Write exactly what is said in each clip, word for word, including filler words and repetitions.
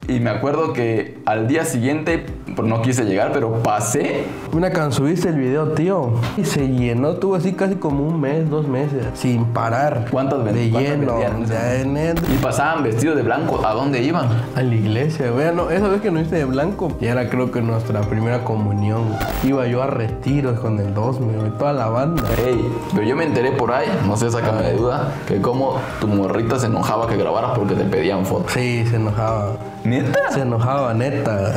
Y me acuerdo que al día siguiente, pues no quise llegar, pero pasé. Mira, cuando subiste el video, tío, y se llenó, tuvo así casi como un mes, dos meses, sin parar. ¿Cuántas de lleno? De net. Y pasaban vestidos de blanco. ¿A dónde iban? A la iglesia, bueno, esa vez que no viste de blanco, y era creo que nuestra primera comunión. Iba yo a retiros con el Dosme, toda la banda. Ey, pero yo me enteré por ahí, no sé, sácame de duda, que como tu morrita se enojaba que grabaras porque te pedían fotos. Sí, se enojaba. ¿Neta? Se enojaba, neta.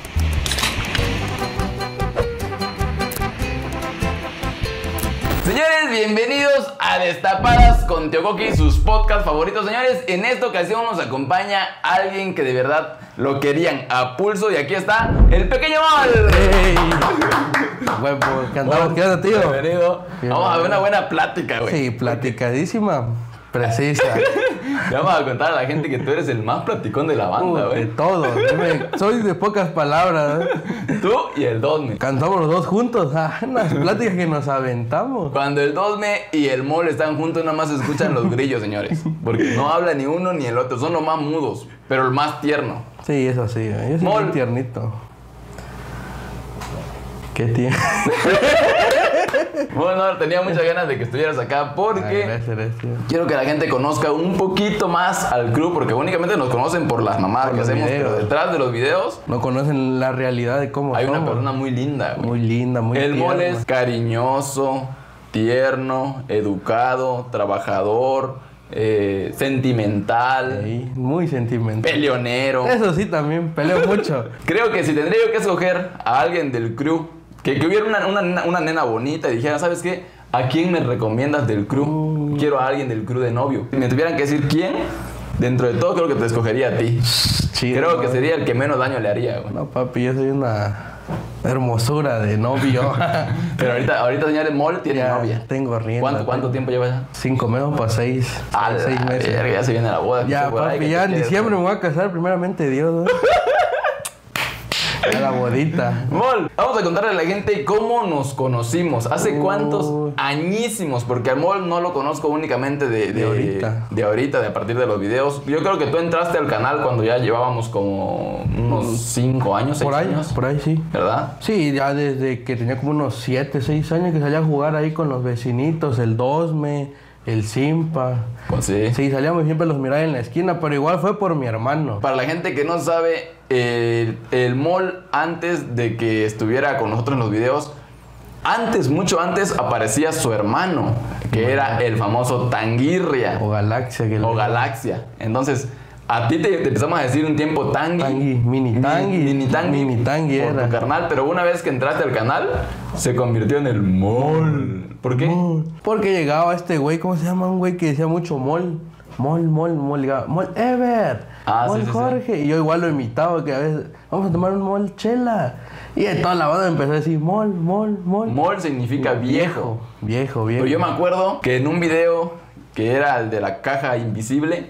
Señores, bienvenidos a Destapadas con Teocoqui, sus podcasts favoritos. Señores, en esta ocasión nos acompaña alguien que de verdad lo querían a pulso. Y aquí está, el pequeño Mol. ¡Ey! Bueno, pues, ¿qué andamos? ¿Qué onda, tío? Bienvenido. Vamos a ver una buena plática, güey. Sí, platicadísima, precisa. Le vamos a contar a la gente que tú eres el más platicón de la banda, güey. De todo. Me- soy de pocas palabras, ¿eh? Tú y el Dosme. Cantamos los dos juntos. Ah, unas pláticas que nos aventamos. Cuando el Dosme y el Mol están juntos, nada más se escuchan los grillos, señores. Porque no habla ni uno ni el otro. Son los más mudos, pero el más tierno. Sí, eso sí. ¿eh? Yo soy Mol. muy tiernito. ¿Qué tiene? Bueno, tenía muchas ganas de que estuvieras acá porque Gracias, gracias. quiero que la gente conozca un poquito más al crew, porque únicamente nos conocen por las mamadas Por que los hacemos, videos. pero detrás de los videos No conocen la realidad de cómo hay somos. una persona muy linda, güey. Muy linda, muy El Mol tierna. es cariñoso, tierno, educado, trabajador, eh, sentimental, Sí, muy sentimental. peleonero. Eso sí, también peleo mucho. Creo que si tendría yo que escoger a alguien del crew, que, que hubiera una, una, una nena bonita y dijera, ¿sabes qué? ¿A quién me recomiendas del crew? Mm. Quiero a alguien del crew de novio. Si me tuvieran que decir quién, dentro de todo creo que te escogería a ti. Chido, Creo que ¿no? sería el que menos daño le haría, güey. No, papi, yo soy una hermosura de novio. Pero ahorita, ahorita señores, Mol tiene Ya novia. tengo rienda. ¿Cuánto, cuánto tengo tiempo lleva ya? Cinco meses para seis. A la seis meses. verga, ya se viene la boda. Ya, Escuché por ahí papi, que ya te en quieres- diciembre me voy a casar, primeramente Dios, ¿no? A la bodita. Mol, vamos a contarle a la gente cómo nos conocimos. ¿Hace Uy. cuántos añísimos? Porque al Mol no lo conozco únicamente de, de, De ahorita. De ahorita, de a partir de los videos. Yo creo que tú entraste al canal cuando ya llevábamos como unos cinco años, seis Por ahí, años. por ahí sí. ¿Verdad? Sí, ya desde que tenía como unos siete, seis años que salía a jugar ahí con los vecinitos, el Dosme, el Simpa. Pues sí. Sí, salíamos y siempre los miraba en la esquina, pero igual fue por mi hermano. Para la gente que no sabe, el, el Mol, antes de que estuviera con nosotros en los videos, antes, mucho antes, aparecía su hermano, que era el famoso Tanguirria O Galaxia. Que o le- Galaxia. Entonces, a ti te, te empezamos a decir un tiempo Tangui. Tangui, mini Tangui. Mini Tangui. Mini Tangui por era. tu carnal, pero una vez que entraste al canal, se convirtió en el Mol. ¿Por qué? Mol. Porque llegaba este güey, ¿cómo se llama? Un güey que decía mucho mol. Mol, mol, mol. Llegaba, mol Ever. Ah, mol sí, sí, Jorge. Y yo igual lo imitaba, que a veces, vamos a tomar un mol chela. Y de toda la banda empezó a decir mol, mol, mol. Mol significa viejo. Viejo, viejo. Pero yo me acuerdo que en un video que era el de la caja invisible,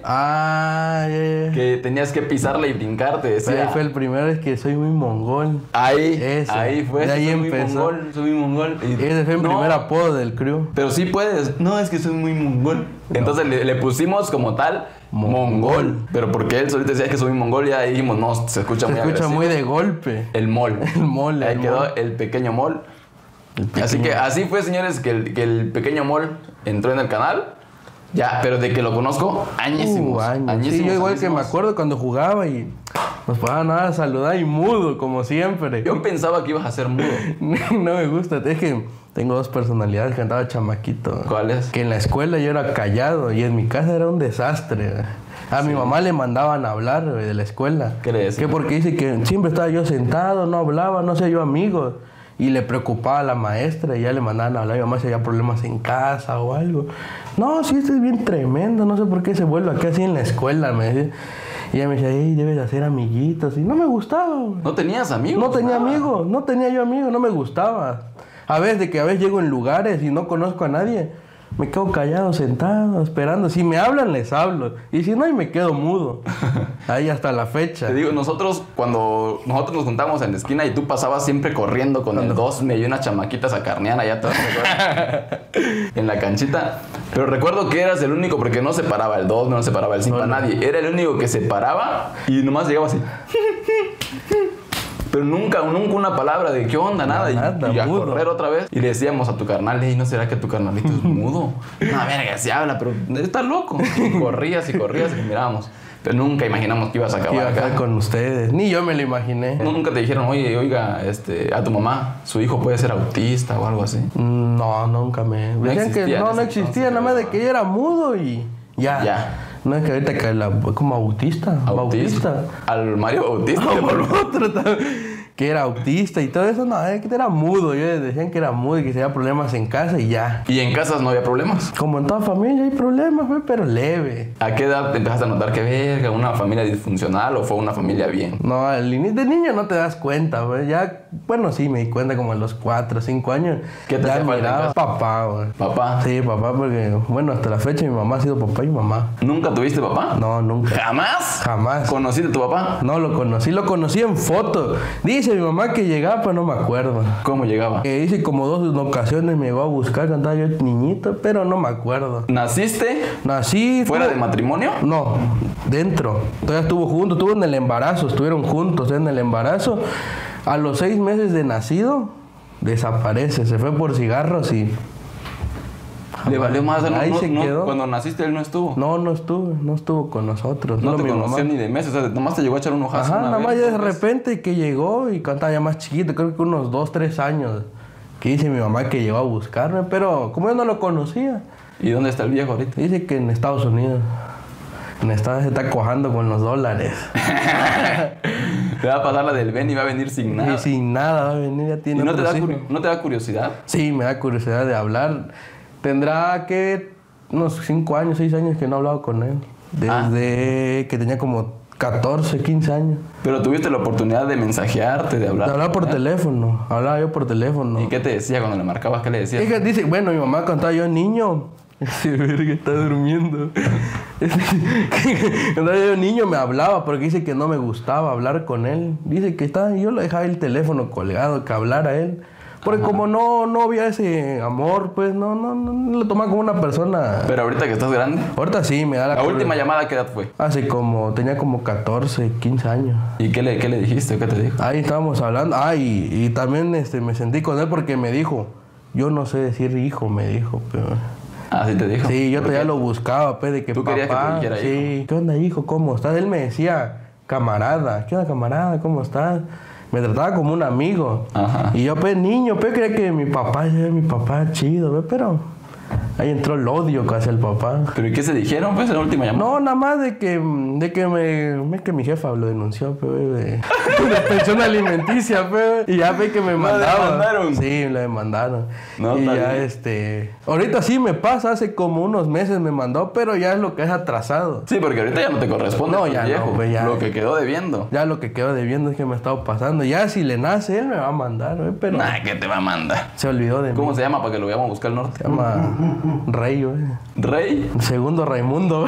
Ah, ya, ya. que tenías que pisarla y brincar, te Pero decía. ahí fue el primero, es que soy muy mongol. Ahí, Ese. ahí fue. De ahí soy muy empezó. mongol, soy muy mongol. Y- Ese fue el No, primer apodo del crew. Pero sí puedes. No, es que soy muy mongol. Entonces le, le pusimos como tal mongol. Mongol. Pero porque él solito decía que soy muy mongol, ya dijimos, no, se escucha Se muy escucha agresivo. muy de golpe. El mol. El mol, Ahí el quedó mol. el pequeño mol. El Así pequeño. que así fue, señores, que el, que el pequeño mol entró en el canal. Ya, pero de que lo conozco, añísimos. Uh, años. añísimos, Sí, yo igual que me añísimos. acuerdo cuando jugaba y nos pasaban nada a saludar y mudo, como siempre. Yo pensaba que ibas a ser mudo. No me gusta, es que tengo dos personalidades que andaba chamaquito. ¿Cuáles? Que en la escuela yo era callado y en mi casa era un desastre. A mi mamá le mandaban a hablar güey, de la escuela. ¿Qué le decía? Que porque dice que siempre estaba yo sentado, no hablaba, no sé yo amigos. Y le preocupaba a la maestra y ya le mandaban a hablar. Mi mamá si había problemas en casa o algo. No, sí, esto es bien tremendo. No sé por qué se vuelve aquí así en la escuela. Me decía. Y ella me decía, hey, debes de hacer amiguitos. Y no me gustaba. güey. ¿No tenías amigos? No tenía Nada. amigos, no tenía yo amigos, no me gustaba. A veces de que a veces llego en lugares y no conozco a nadie, me quedo callado, sentado, esperando. Si me hablan, les hablo. Y si no, ahí me quedo mudo. Ahí hasta la fecha. Te digo, nosotros cuando nosotros nos juntamos en la esquina y tú pasabas siempre corriendo con el Dosme y unas chamaquitas a carnear allá atrás en la canchita, Pero recuerdo que eras el único, porque no se paraba el dos, no se paraba el cinco, No, a no. nadie. Era el único que se paraba y nomás llegaba así. Pero nunca, nunca una palabra de qué onda, nada. Y, nada, y a mudo. correr otra vez. Y le decíamos a tu carnal, hey, ¿no será que tu carnalito es mudo? No, verga, se habla, pero está loco. Y corrías y corrías y mirábamos. Pero nunca imaginamos que ibas a Que acabar iba a acá. estar con ustedes. Ni yo me lo imaginé. Nunca te dijeron, oye, oiga, este, a tu mamá, su hijo puede ser autista o algo así. No, nunca me. No Decían que existía en no, no ese existía, entonces, nada más de pero- que ella era mudo y ya. Ya. No es que ahorita que la, como autista. Bautista. Al Mario Bautista. No, por otro también. Que era autista y todo eso, no, es que era mudo. Yo decían que era mudo y que tenía problemas en casa y ya. Y en casas no había problemas. Como en toda familia hay problemas, güey, pero leve. ¿A qué edad te empezaste a notar que verga, una familia disfuncional o fue una familia bien? No, al inicio de niño no te das cuenta, güey. Ya, bueno, sí, me di cuenta como a los cuatro o cinco años. ¿Qué te ya hacía falta en miraba. casa? Papá, güey. Papá. Sí, papá, porque, bueno, hasta la fecha mi mamá ha sido papá y mamá. ¿Nunca tuviste papá? No, nunca. ¿Jamás? Jamás. ¿Conociste a tu papá? No lo conocí, lo conocí en foto. Dice mi mamá que llegaba, pero no me acuerdo. ¿Cómo llegaba? Que dice como dos ocasiones me llegó a buscar cuando estaba yo niñito, pero no me acuerdo. ¿Naciste Nací. fuera de tuvo- matrimonio? No, dentro. Todavía estuvo juntos, estuvo en el embarazo, estuvieron juntos en el embarazo. A los seis meses de nacido, desaparece, se fue por cigarros y... Le valió más. No, Ahí no- se no- quedó. Cuando naciste él no estuvo. No, no estuvo, no estuvo con nosotros. No solo te mi conoció mamá. ni de meses. O sea, nomás te llegó a echar un ojazo Ajá, una nada vez, más ya de dos veces. repente que llegó y cuando estaba ya más chiquito, creo que unos dos, tres años. Que dice mi mamá que llegó a buscarme, pero como yo no lo conocía, ¿Y dónde está el viejo ahorita? dice que en Estados Unidos. En Estados se está cojando con los dólares. Te va a pasar la del Ben y va a venir sin nada. Y sin nada va a venir, ya ¿Y tiene no te, da otros hijos. curi- no te da curiosidad? Sí, me da curiosidad de hablar. Tendrá que unos cinco años, seis años que no he hablado con él. Desde que tenía como catorce, quince años. Pero tuviste la oportunidad de mensajearte, de hablar. De hablar por con él. teléfono. Hablaba yo por teléfono. ¿Y qué te decía cuando le marcabas? ¿Qué le decías? Es que dice, bueno, mi mamá cuando estaba yo niño, ese verga está durmiendo. Cuando estaba yo niño me hablaba porque dice que no me gustaba hablar con él. Dice que estaba, yo le dejaba el teléfono colgado, que hablara él. Porque Ajá. como no, no había ese amor, pues no, no, no, no lo tomaba como una persona. Pero ahorita que estás grande. Ahorita sí, me da la La cur- última llamada, ¿qué edad fue? Hace como, tenía como catorce, quince años. ¿Y qué le, qué le dijiste? ¿Qué te dijo? Ahí estábamos hablando. Ah, y, y también este, me sentí con él porque me dijo, yo no sé decir hijo, me dijo, pero... Ah, sí te dijo. Sí, yo ¿Por todavía qué? lo buscaba, pues, de que ¿Tú papá... querías que te dijera sí, ¿qué onda, hijo? ¿Cómo estás? Él me decía, camarada, ¿qué onda, camarada? ¿Cómo estás? Me trataba como un amigo. Ajá. Y yo, pues, niño, pues, creía que mi papá, era mi papá chido, pues, pero... Ahí entró el odio hacia el papá. ¿Pero y qué se dijeron, pues, en la última llamada? No, nada más de que, de que me, me- que mi jefa lo denunció, pues, de, de pensión alimenticia, pues, y ya ve que me ¿Lo mandaba. demandaron? Sí, lo demandaron. No, y está ya bien. este, ahorita sí me pasa, hace como unos meses me mandó, pero ya es lo que es atrasado. Sí, porque ahorita ya no te corresponde. No, pues, ya no, viejo. pues, ya. Lo que quedó debiendo. Ya lo que quedo debiendo es que me ha estado pasando. Ya si le nace, él me va a mandar, güey, pero Nah, que te va a mandar. se olvidó de mí. ¿Cómo se llama para que lo veamos a buscar al norte? Se llama Rey, güey. Rey. Segundo Raimundo.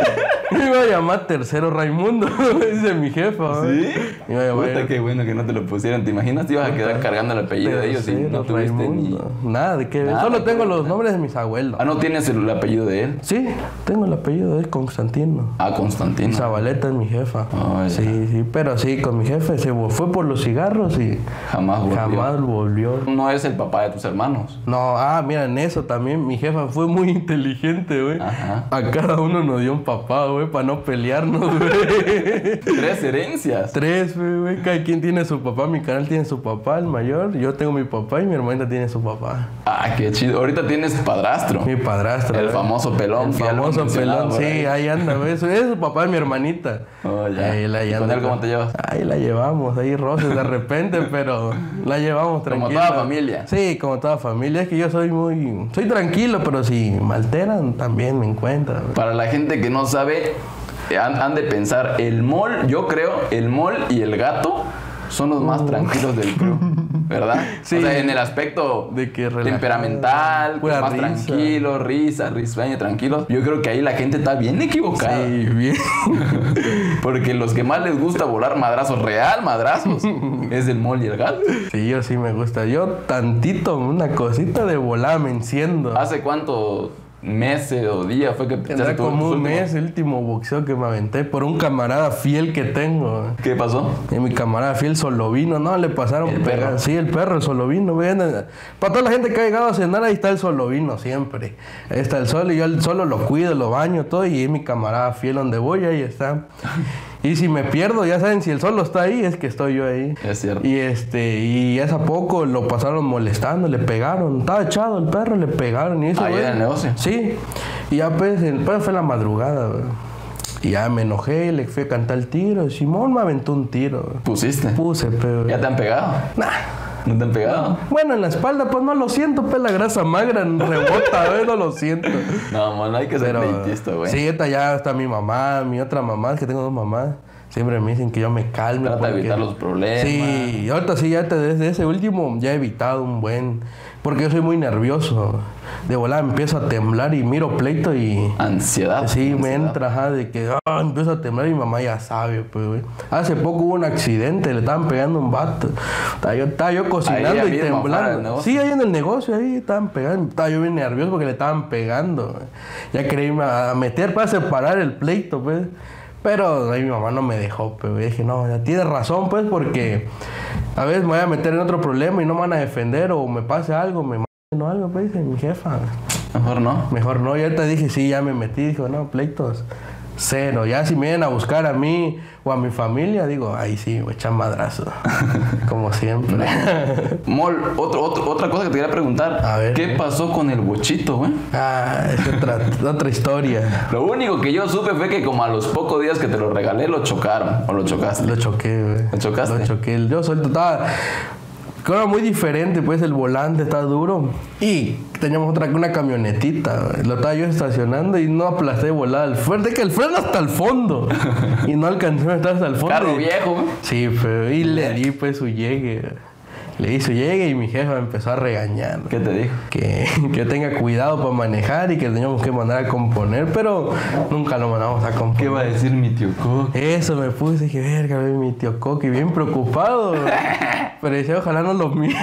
Me iba a llamar tercero Raimundo, dice mi jefa. ¿Sí? Me iba a llamar Puta, qué bueno que no te lo pusieron. ¿Te imaginas? Te ibas a quedar cargando el apellido de ellos y no tercero tuviste ni... Raimundo. Nada de que ver. Nada Solo que tengo ver. los nombres de mis abuelos. Ah, ¿no tienes el apellido de él? Sí, tengo el apellido de Constantino. Ah, Y Constantino. Zabaleta es mi jefa. Oh, ya. sí, sí, pero sí, con mi jefe se fue por los cigarros y Jamás volvió. jamás volvió. No es el papá de tus hermanos. No, ah, mira, en eso también mi jefa fue muy inteligente, güey. Ajá. A cada uno nos dio un papá, güey, para no pelearnos, güey. Tres herencias. Tres, güey, güey. Cada quien tiene su papá. Mi canal tiene su papá, el mayor. Yo tengo mi papá y mi hermanita tiene su papá. Ah, qué chido. Ahorita tienes padrastro. Mi padrastro. El güey. famoso pelón. El que ya lo famoso hemos mencionado pelón, por sí, ahí. ahí anda, güey. Eso es su papá de mi hermanita. Oh, ya. Ahí la ¿Y con anda. él cómo te llevas? Ahí la llevamos, ahí roces de repente, pero la llevamos Como tranquila. toda familia. Sí, como toda familia. Es que yo soy muy... Soy tranquilo, pero si me alteran, también me encuentran. güey. Para la gente que no sabe, han, han de pensar, el mol, yo creo, el mol y el gato son los más tranquilos del crew, ¿verdad? Sí. O sea, en el aspecto De que relajado, temperamental, pura más risa. tranquilo, risa, risueño, tranquilos. Yo creo que ahí la gente está bien equivocada. Sí, bien. Porque los que más les gusta volar madrazos, real madrazos, es el mol y el gato. Sí, yo sí me gusta. Yo tantito, una cosita de volada me enciendo. ¿Hace cuánto meses o días fue que Tendrá como un mes el último boxeo que me aventé por un camarada fiel que tengo. ¿Qué pasó? Y mi camarada fiel Solovino, no, le pasaron... ¿El perro? Sí, el perro, el Solovino. Ven, para toda la gente que ha llegado a cenar, ahí está el Solovino siempre. Ahí está el Solo y yo el Solo lo cuido, lo baño, todo. Y es mi camarada fiel donde voy, ahí está. Y si me pierdo, ya saben, si el Solo está ahí, es que estoy yo ahí. Es cierto. Y este, y hace poco lo pasaron molestando, le pegaron. Estaba echado el perro, le pegaron. Y eso, ¿Ahí en el negocio? Sí. Y ya pues, el perro fue en la madrugada, güey. Y ya me enojé, le fui a cantar el tiro. Simón me aventó un tiro. ¿Pusiste? Puse, pero... ¿Ya te han pegado? Nah. ¿No te han pegado? Bueno, en la espalda, pues no lo siento, pues la grasa magra rebota, ¿ves? No lo siento. No, man, hay que ser Pero, pleitista, güey. sí, esta ya está mi mamá, mi otra mamá, es que tengo dos mamás. Siempre me dicen que yo me calme. Trata porque... de evitar los problemas. Sí, y ahorita sí, ya te- desde ese último ya he evitado un buen... Porque yo soy muy nervioso. De volada empiezo a temblar y miro pleito y... Ansiedad. Sí, me ansiedad. entra, ajá, de que ah, empiezo a temblar y mi mamá ya sabe, pues, güey. Hace poco hubo un accidente, le estaban pegando a un vato. Estaba yo, estaba yo cocinando Ahí y mismo, afuera del temblando. negocio. Sí, ahí en el negocio, ahí estaban pegando. Estaba yo bien nervioso porque le estaban pegando, güey. Ya quería irme a meter para separar el pleito, pues. Pero ahí mi mamá no me dejó, pues. Dije, no, ya tienes razón, pues, porque a veces me voy a meter en otro problema y no me van a defender o me pase algo, me maten o algo, pues, dice mi jefa. Mejor no. Mejor no, y ahorita dije, sí, ya me metí, dijo, no, pleitos, cero. Ya si me vienen a buscar a mí o a mi familia, digo, ahí sí, voy a echar madrazo. Como siempre. Mol, otro, otro, otra cosa que te quería preguntar. A ver. ¿Qué pasó con el bochito, güey? Ah, es otra, otra historia. Lo único que yo supe fue que como a los pocos días que te lo regalé, lo chocaron. ¿O lo chocaste? Lo choqué, güey. ¿Lo chocaste? Lo choqué. Yo suelto, estaba... Era muy diferente, pues el volante está duro. Y teníamos otra una camionetita, güey. Lo estaba yo estacionando y no aplasté de volada el freno. De que el freno hasta el fondo. Y no alcancé a estar hasta el fondo. Carro Y- viejo, güey. Sí, pero y le di pues su llegue. güey. Le di su llegue y mi jefa me empezó a regañar. ¿Qué te dijo? Que, que tenga cuidado para manejar y que teníamos que mandar a componer, pero nunca lo mandamos a componer. ¿Qué va a decir mi tío Coco? Eso me puse, dije, verga, ve mi tío Coqui, bien preocupado. Pero decía, ojalá no lo mire.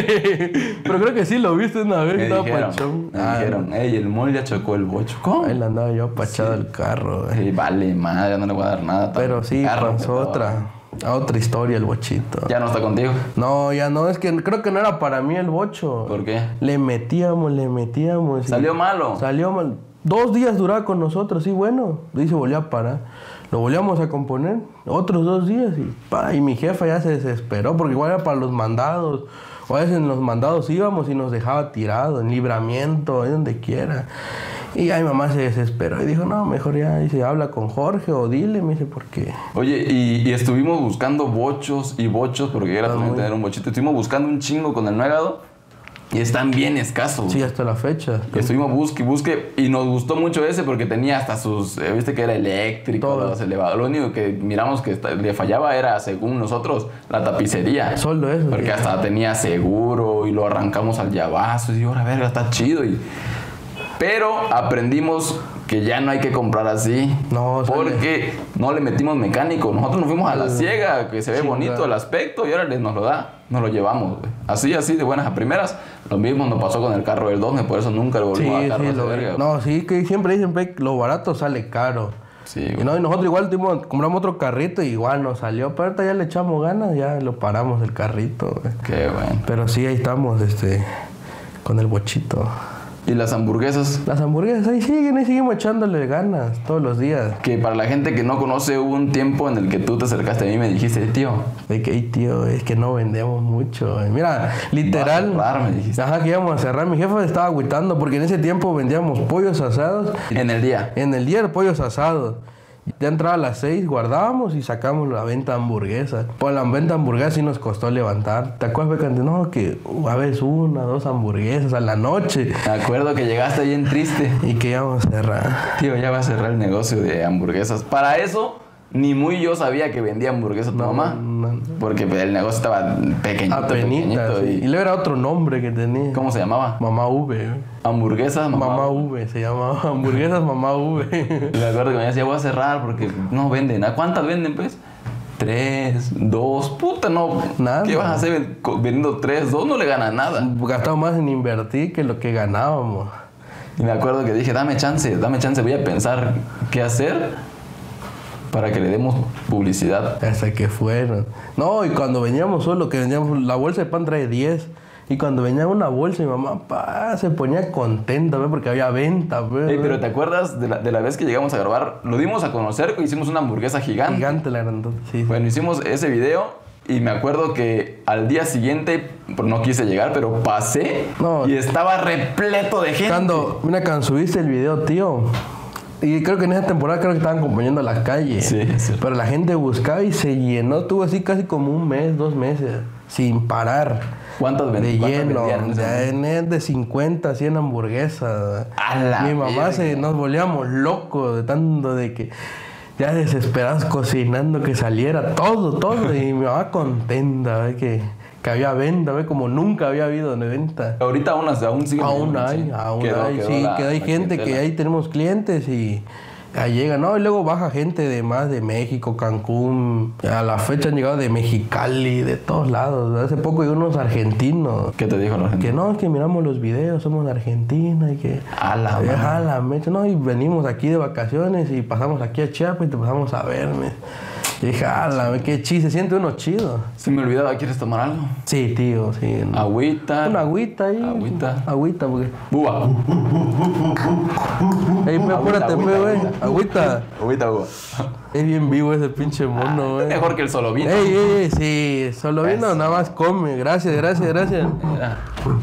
Pero creo que sí lo viste una vez, Me estaba dijeron, pachón. me Ah, dijeron, ey, el Mol ya chocó el bocho. ¿Cómo? ahí le andaba yo apachado el carro. güey. Sí, vale, madre, ya no le voy a dar nada. Pero sí, Carro, pasó pero- otra, a otra historia el bochito. Ya no está contigo. No, ya no, es que creo que no era para mí el bocho. ¿Por qué? Le metíamos, le metíamos. y- ¿Salió malo? Salió mal. Dos días duraba con nosotros, y bueno, y se volvió a parar. Lo volvíamos a componer, otros dos días, y, pa, y mi jefa ya se desesperó, porque igual era para los mandados. O a veces en los mandados íbamos y nos dejaba tirado, en libramiento, ahí donde quiera. Y ahí mamá se desesperó y dijo, no, mejor ya, dice, habla con Jorge o dile, me dice, ¿por qué? Oye, y, y estuvimos buscando bochos y bochos, porque era Ah, también muy- tener un bochito. Estuvimos buscando un chingo con el nuegado y están bien escasos. Sí, hasta la fecha. Y estuvimos busque y busque y nos gustó mucho ese porque tenía hasta sus, eh, viste que era eléctrico, Todo. los elevadores. Lo único que miramos que esta- le fallaba era, según nosotros, la tapicería. Solo eso. Porque sí. hasta tenía seguro y lo arrancamos al llavazo. Y digo, ahora verga, está chido. Y... Pero aprendimos que ya no hay que comprar así. No, sale. Porque no le metimos mecánico. Nosotros nos fuimos a la ciega, que se ve Chingada. bonito el aspecto y ahora les nos lo da. Nos lo llevamos, güey. Así, así, de buenas a primeras. Lo mismo nos pasó con el carro del Dosme, por eso nunca le Sí, volvimos a carro sí, ese lo- verga. no, sí, que siempre dicen, pe, lo barato sale caro. Sí, Y, güey. no, y nosotros igual tuvimos- compramos otro carrito y igual nos salió, pero ahorita ya le echamos ganas, ya lo paramos el carrito. güey. Qué bueno. Pero sí, ahí estamos, este, con el bochito. Y las hamburguesas, Las hamburguesas ahí siguen, ahí seguimos echándole ganas todos los días. que para la gente que no conoce, hubo un tiempo en el que tú te acercaste a mí y me dijiste, tío, De que, "Ey, tío, es que no vendemos mucho. güey". Mira, literal. vas a cerrar, me dijiste. Ajá, que íbamos a cerrar. Mi jefa estaba agüitando porque en ese tiempo vendíamos pollos asados. en el día. En el día de pollos asados. Ya entraba a las seis, guardábamos y sacamos la venta de hamburguesas. Pues la venta de hamburguesas sí nos costó levantar. ¿Te acuerdas, Becante? No, que uh, a veces una, dos hamburguesas a la noche. Me acuerdo que llegaste bien triste. Y que íbamos a cerrar. Tío, ya va a cerrar el negocio de hamburguesas. Para eso, ni muy yo sabía que vendía hamburguesas tu mamá. no. Porque pues, el negocio estaba pequeñito, Apenita. pequeñito. Sí. Y Y, luego era otro nombre que tenía. ¿Cómo se llamaba? Mamá V. ¿eh? Hamburguesas, mamá. Mamá V se llamaba. Hamburguesas Mamá V. Y me acuerdo que me decía, voy a cerrar porque no venden. ¿A cuántas venden, pues? Tres, dos, puta, no. Nada. ¿Qué vas a hacer ven- co- vendiendo tres, dos? No le ganas nada. Gastamos más en invertir que lo que ganábamos. Y me acuerdo que dije, dame chance, dame chance, voy a pensar qué hacer para que le demos publicidad. Hasta que fueron. No, y cuando veníamos solo, que veníamos, la bolsa de pan trae diez. Y cuando venía una bolsa, mi mamá pa, se ponía contenta, ¿ve? Porque había venta. ¿Ve? Ey, pero ¿te acuerdas de la, de la vez que llegamos a grabar? Lo dimos a conocer, hicimos una hamburguesa gigante. Gigante la grandota, sí. Bueno, hicimos ese video y me acuerdo que al día siguiente, pues, no quise llegar, pero pasé No. y estaba repleto de gente. Cuando, mira, cuando subiste el video, tío, y creo que en esa temporada creo que estaban acompañando las calles. Sí, sí. Pero la gente buscaba y se llenó, tuvo así casi como un mes, dos meses, sin parar. ¿Cuántas, ven- De cuántas lleno, vendían en ese momento? de, de cincuenta, cien hamburguesas. A la Mi mamá verga. se, nos volvíamos locos de tanto de que ya desesperados cocinando que saliera todo, todo. Y mi mamá contenta, ¿ve? Que, que había venta, ¿ve? Como nunca había habido de venta. Ahorita aún, aún sigue. Aún sí. hay, aún Quedó- hay, quedó sí, la- que hay la gente que clientela. ahí tenemos clientes y ahí llega, ¿no? Y luego baja gente de más de México, Cancún, a la fecha han llegado de Mexicali, de todos lados. Hace poco llegó unos argentinos. ¿Qué te dijo la gente? Que no, es que miramos los videos, somos de Argentina y que... A la Eh, madre. a la mecha, no, y venimos aquí de vacaciones y pasamos aquí a Chiapas y te pasamos a verme. Y dije, ala, qué chido, se siente uno chido. Se me olvidaba, ¿quieres tomar algo? Sí, tío, sí. Agüita. Una agüita ahí. Agüita. Agüita, porque... Buba. Ey, pe, apúrate, pe, güey. Agüita. Agüita, buba. Es bien vivo ese pinche mono, güey. Mejor que el solo vino. Ey, ey, ey, sí, solo vino, Eso. nada más come. Gracias, gracias, gracias. Ah.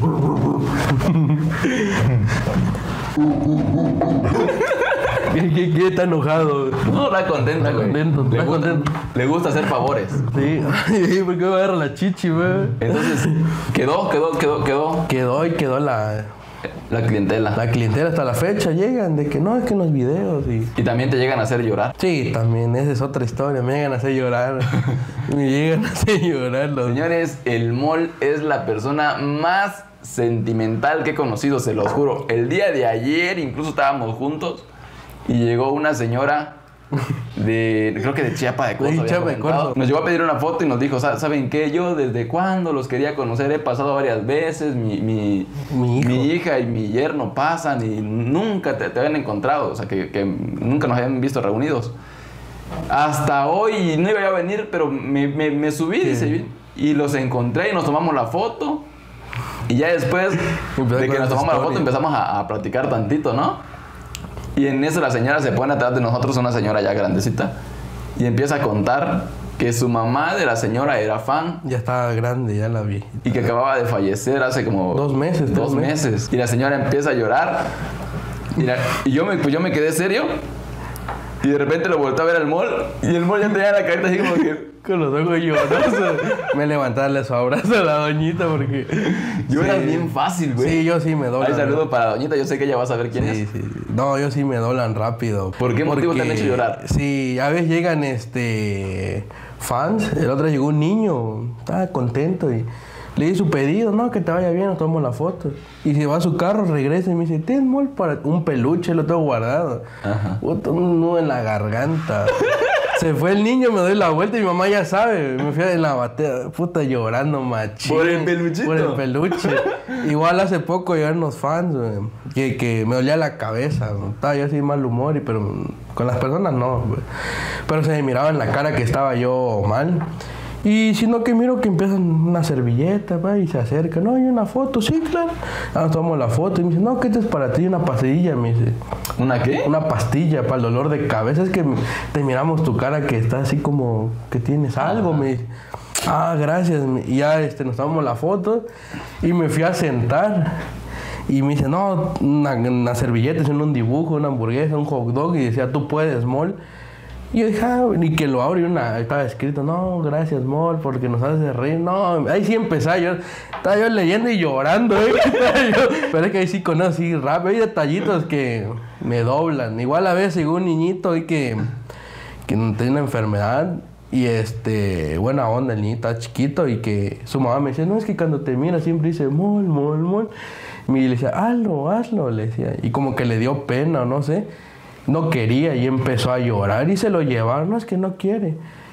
¿Qué, qué, qué está enojado? No, está contenta, güey. contento, Le está gusta, contento. le gusta hacer favores. Sí, ay, ¿por qué me agarra la chichi, güey? Entonces, quedó, quedó, quedó, quedó Quedó y quedó la, la clientela. la clientela hasta la fecha. Llegan de que no, es que en los videos y... Y también te llegan a hacer llorar. Sí, también, esa es otra historia. Me llegan a hacer llorar. Me llegan a hacer llorar los... Señores, el mol es la persona más sentimental que he conocido, se los juro. El día de ayer incluso estábamos juntos y llegó una señora de, creo que de Chiapa de Corzo. Sí, había Chiapa de comentado. Corzo. Nos llegó a pedir una foto y nos dijo, "Sa- ¿saben qué? Yo desde cuándo los quería conocer, he pasado varias veces, mi, mi, Mi hijo. mi hija y mi yerno pasan y nunca te, te habían encontrado, o sea, que, que nunca nos habían visto reunidos. Hasta hoy no iba yo a venir, pero me, me, me subí, dice, y los encontré y nos tomamos la foto. Y ya después Empezó de que con nos esa tomamos la foto historia. empezamos a, a platicar tantito, ¿no? Y en eso la señora se pone atrás de nosotros, una señora ya grandecita, y empieza a contar que su mamá de la señora era fan Ya estaba grande, ya la vi. y que acababa de fallecer hace como... Dos meses, Dos tres meses. meses. Y la señora empieza a llorar. Y, la- y yo, me, pues yo me quedé serio. Y de repente lo volteé a ver al mall. Y el mall ya tenía la carita así como que... Con los ojos llorosos. Me levanté a darle su abrazo a la doñita porque... Lloras Sí. bien fácil, güey. Sí, yo sí me doblan. Ay, saludo para la doñita. Yo sé que ella va a saber quién Sí, es. sí. No, yo sí me doblan rápido. ¿Por qué motivo te han hecho llorar? Sí, a veces llegan este fans. El otro llegó un niño, estaba contento y le di su pedido, no, que te vaya bien, nos tomamos la foto. Y se va a su carro, regresa y me dice, ten mol para un peluche, lo tengo guardado. Ajá. Puta, un nudo en la garganta. Se fue el niño, me doy la vuelta y mi mamá ya sabe. Me fui en la batea, puta, llorando machín. ¿Por el peluchito? Por el peluche. Igual hace poco llegaron los fans, güey, que, que me dolía la cabeza. güey. Estaba yo así mal humor, y, pero con las personas no, güey. Pero se me miraba en la cara que estaba yo mal. Y sino que miro que empiezan una servilleta, va, y se acerca. No, hay una foto, sí, claro. Ah, nos tomamos la foto y me dice, no, que esto es para ti, una pastilla, me dice. ¿Una qué? Una pastilla para el dolor de cabeza. Es que te miramos tu cara que está así como que tienes algo. Me dice, ah, gracias. me- Y ya este, nos tomamos la foto y me fui a sentar. Y me dice, no, una, una servilleta, haciendo un dibujo, una hamburguesa, un hot dog. Y decía, tú puedes, mol. Y yo dije, ah, y que lo abro y una, estaba escrito, no, gracias, mol, porque nos hace reír. No, ahí sí empezaba yo, estaba yo leyendo y llorando, ¿eh? Estaba yo- pero es que ahí sí conozco así rápido, hay detallitos que me doblan. Igual a veces llegó un niñito ahí que, que tiene una enfermedad y este, buena onda, el niñito está chiquito y que su mamá me decía, no, es que cuando te mira siempre dice, mol, mol, mol. Y le decía, hazlo, hazlo, le decía. Y como que le dio pena o no sé. No quería y empezó a llorar y se lo llevaron. No, es que no quiere.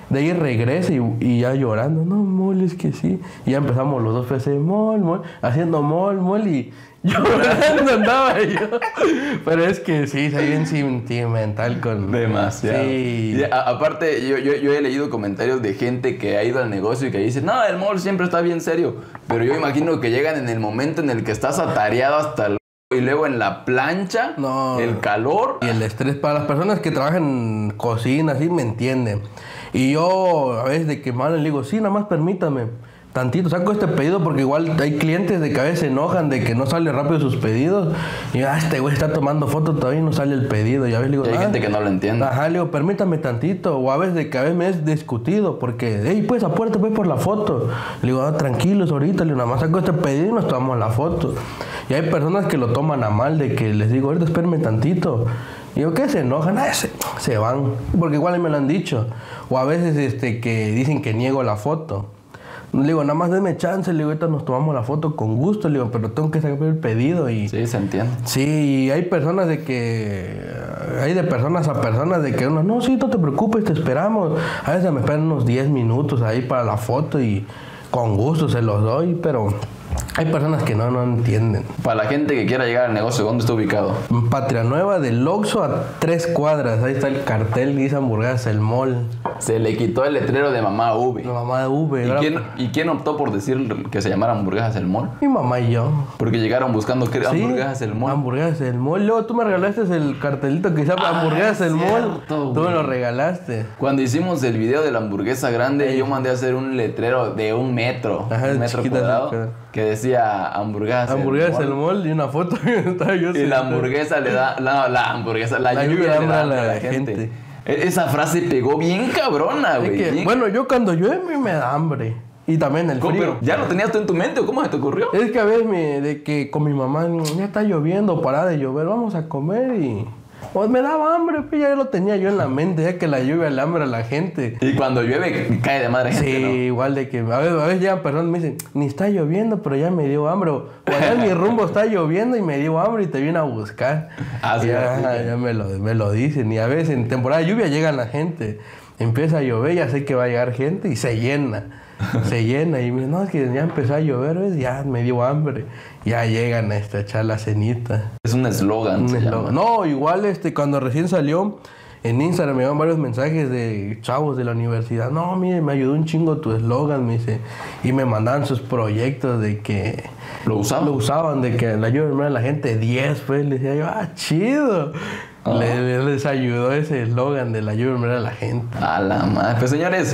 De ahí regresa y, y ya llorando. No, mol, es que sí. Y ya empezamos los dos P C, mol, mol, haciendo mol, mol y llorando andaba yo. Pero es que sí, soy bien sentimental con... Demasiado. Sí. Y a- aparte, yo, yo, yo he leído comentarios de gente que ha ido al negocio y que dice, no, el mall siempre está bien serio. Pero yo imagino que llegan en el momento en el que estás atareado hasta el... Y luego en la plancha, No. el calor. Y el estrés, para las personas que trabajan en cocina, sí me entienden. Y yo a veces de que mal le digo, sí, nada más permítame tantito, saco este pedido porque igual hay clientes de que a veces se enojan de que no sale rápido sus pedidos. Y ah, este güey está tomando foto todavía y no sale el pedido. Y a veces le digo, Y hay "Ah, gente que no lo entiende. ajá, le digo, permítame tantito. O a veces de que a veces me es discutido porque, hey, pues apúrate pues por la foto. Le digo, ah, tranquilos ahorita, le digo, nada más saco este pedido y nos tomamos la foto. Y hay personas que lo toman a mal de que les digo, ahorita espérenme tantito. Y yo, ¿qué? Se enojan, ah, se, se van. Porque igual me lo han dicho. O a veces este, que dicen que niego la foto. Le digo, nada más denme chance, le digo, ahorita nos tomamos la foto con gusto, le digo, pero tengo que sacar el pedido y... Sí, se entiende. Sí, y hay personas de que... Hay de personas a personas de que uno, no, sí, no te preocupes, te esperamos. A veces me esperan unos diez minutos ahí para la foto y con gusto se los doy, pero... Hay personas que no, no entienden. Para la gente que quiera llegar al negocio, ¿dónde está ubicado? En Patria Nueva, del Oxxo a tres cuadras. Ahí está el cartel, dice hamburguesas, el mall. Se le quitó el letrero de mamá V. Mi mamá de V. ¿Y ahora- quién, ¿Y quién optó por decir que se llamara hamburguesas el mall? Mi mamá y yo. Porque llegaron buscando que Sí, hamburguesas el mall. Hamburguesas el mall. Luego tú me regalaste el cartelito que dice Ah, hamburguesas el mall. cierto, Tú me güey. lo regalaste. Cuando hicimos el video de la hamburguesa grande, yo mandé a hacer un letrero de un metro, Ajá, un metro chiquita, cuadrado, chiquita. que decía hamburguesas. Hamburguesas el el mall. mall y una foto que estaba yo Y la sentado. hamburguesa le da, la, la hamburguesa, la, La lluvia, lluvia le hambre da a la hambre a la gente. gente. E- Esa frase pegó bien cabrona, Es güey. que, bien- bueno, yo cuando llueve a mí me da hambre. Y también el ¿Cómo? frío. Pero, ¿ya lo tenías tú en tu mente o cómo se te ocurrió? Es que a veces me, de que con mi mamá, ya está lloviendo, para de llover, vamos a comer y... Pues me daba hambre, pues ya lo tenía yo en la mente, ya que la lluvia le hambre a la gente. Y cuando llueve, cae de madre Sí, gente, ¿no? igual de que a veces, a veces llegan personas y me dicen, ni está lloviendo, pero ya me dio hambre. O allá en mi rumbo está lloviendo y me dio hambre y te viene a buscar. Ah, sí, Y ya, sí. ya me, lo, me lo dicen. Y a veces en temporada de lluvia llega la gente. Empieza a llover, ya sé que va a llegar gente y se llena. Se llena y me dicen, no, es que ya empezó a llover, ¿ves? Ya me dio hambre. Ya llegan a este, a echar la cenita. Es un eslogan. Un se eslogan. llama. No, igual este, cuando recién salió en Instagram me llegaron varios mensajes de chavos de la universidad. No, mire, me ayudó un chingo tu eslogan, me dice. Y me mandaban sus proyectos de que ¿Lo usaba? lo usaban, de que la ayuda a la gente diez, pues. Le decía yo, ah, chido. Ah. Le- le- les ayudó ese eslogan de la ayuda a la gente. A la madre. Pues señores,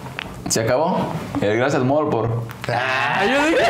se acabó. Eh, gracias, Mor, por. Ah, yo dije,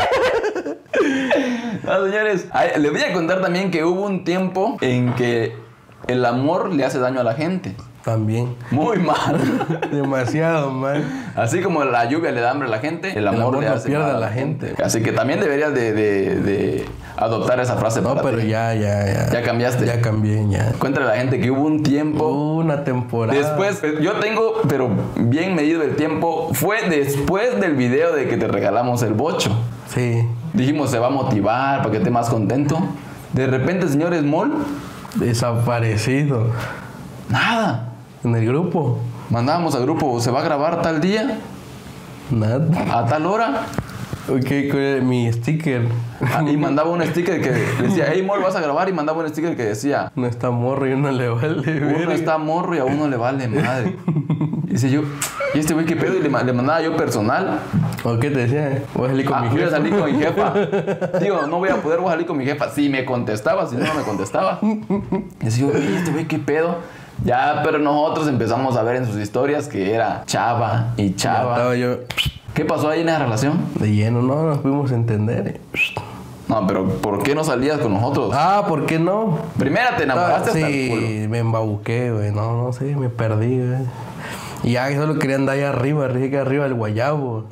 No, señores, ay, les voy a contar también que hubo un tiempo en que el amor le hace daño a la gente. también. Muy mal. Demasiado mal. Así como la lluvia le da hambre a la gente, el amor, amor le no hace pierde mal a la gente. Así que también deberías de, de- de adoptar esa frase No, para pero ti. ya, ya, ya. Ya cambiaste. Ya cambié, ya. Cuéntale a la gente que hubo un tiempo. Una temporada. Después, eh, yo tengo, pero bien medido el tiempo, fue después del video de que te regalamos el bocho. Sí. Dijimos, se va a motivar para que esté más contento. De repente, señores Mol, Desaparecido. nada. En el grupo. Mandábamos al grupo, se va a grabar tal día, Nada. a tal hora. Ok, con mi sticker. Ah, y mandaba un sticker que decía, hey Mol, vas a grabar. Y mandaba un sticker que decía, No está morro y uno le vale uno verga. está morro y a uno le vale madre. Y dice yo, ¿y este güey qué pedo? Y le, ma- le mandaba yo personal. ¿O qué te decía? Voy a salir con Ah, mi voy a jefa. salir con mi jefa. Digo, no voy a poder, voy a salir con mi jefa. Si me contestaba, si no, no me contestaba. Y decía yo, "Oye, este güey, ¿qué pedo?" Ya, pero nosotros empezamos a ver en sus historias que era chava y Ya chava. estaba yo ¿Qué pasó ahí en esa relación? de lleno, no nos pudimos entender. No, pero ¿por qué no salías con nosotros? Ah, ¿por qué no? Primero te enamoraste hasta el culo. Sí, me embabuqué, güey. No, no sé, me perdí, güey. Y ya solo quería andar allá arriba, arriba, arriba del guayabo.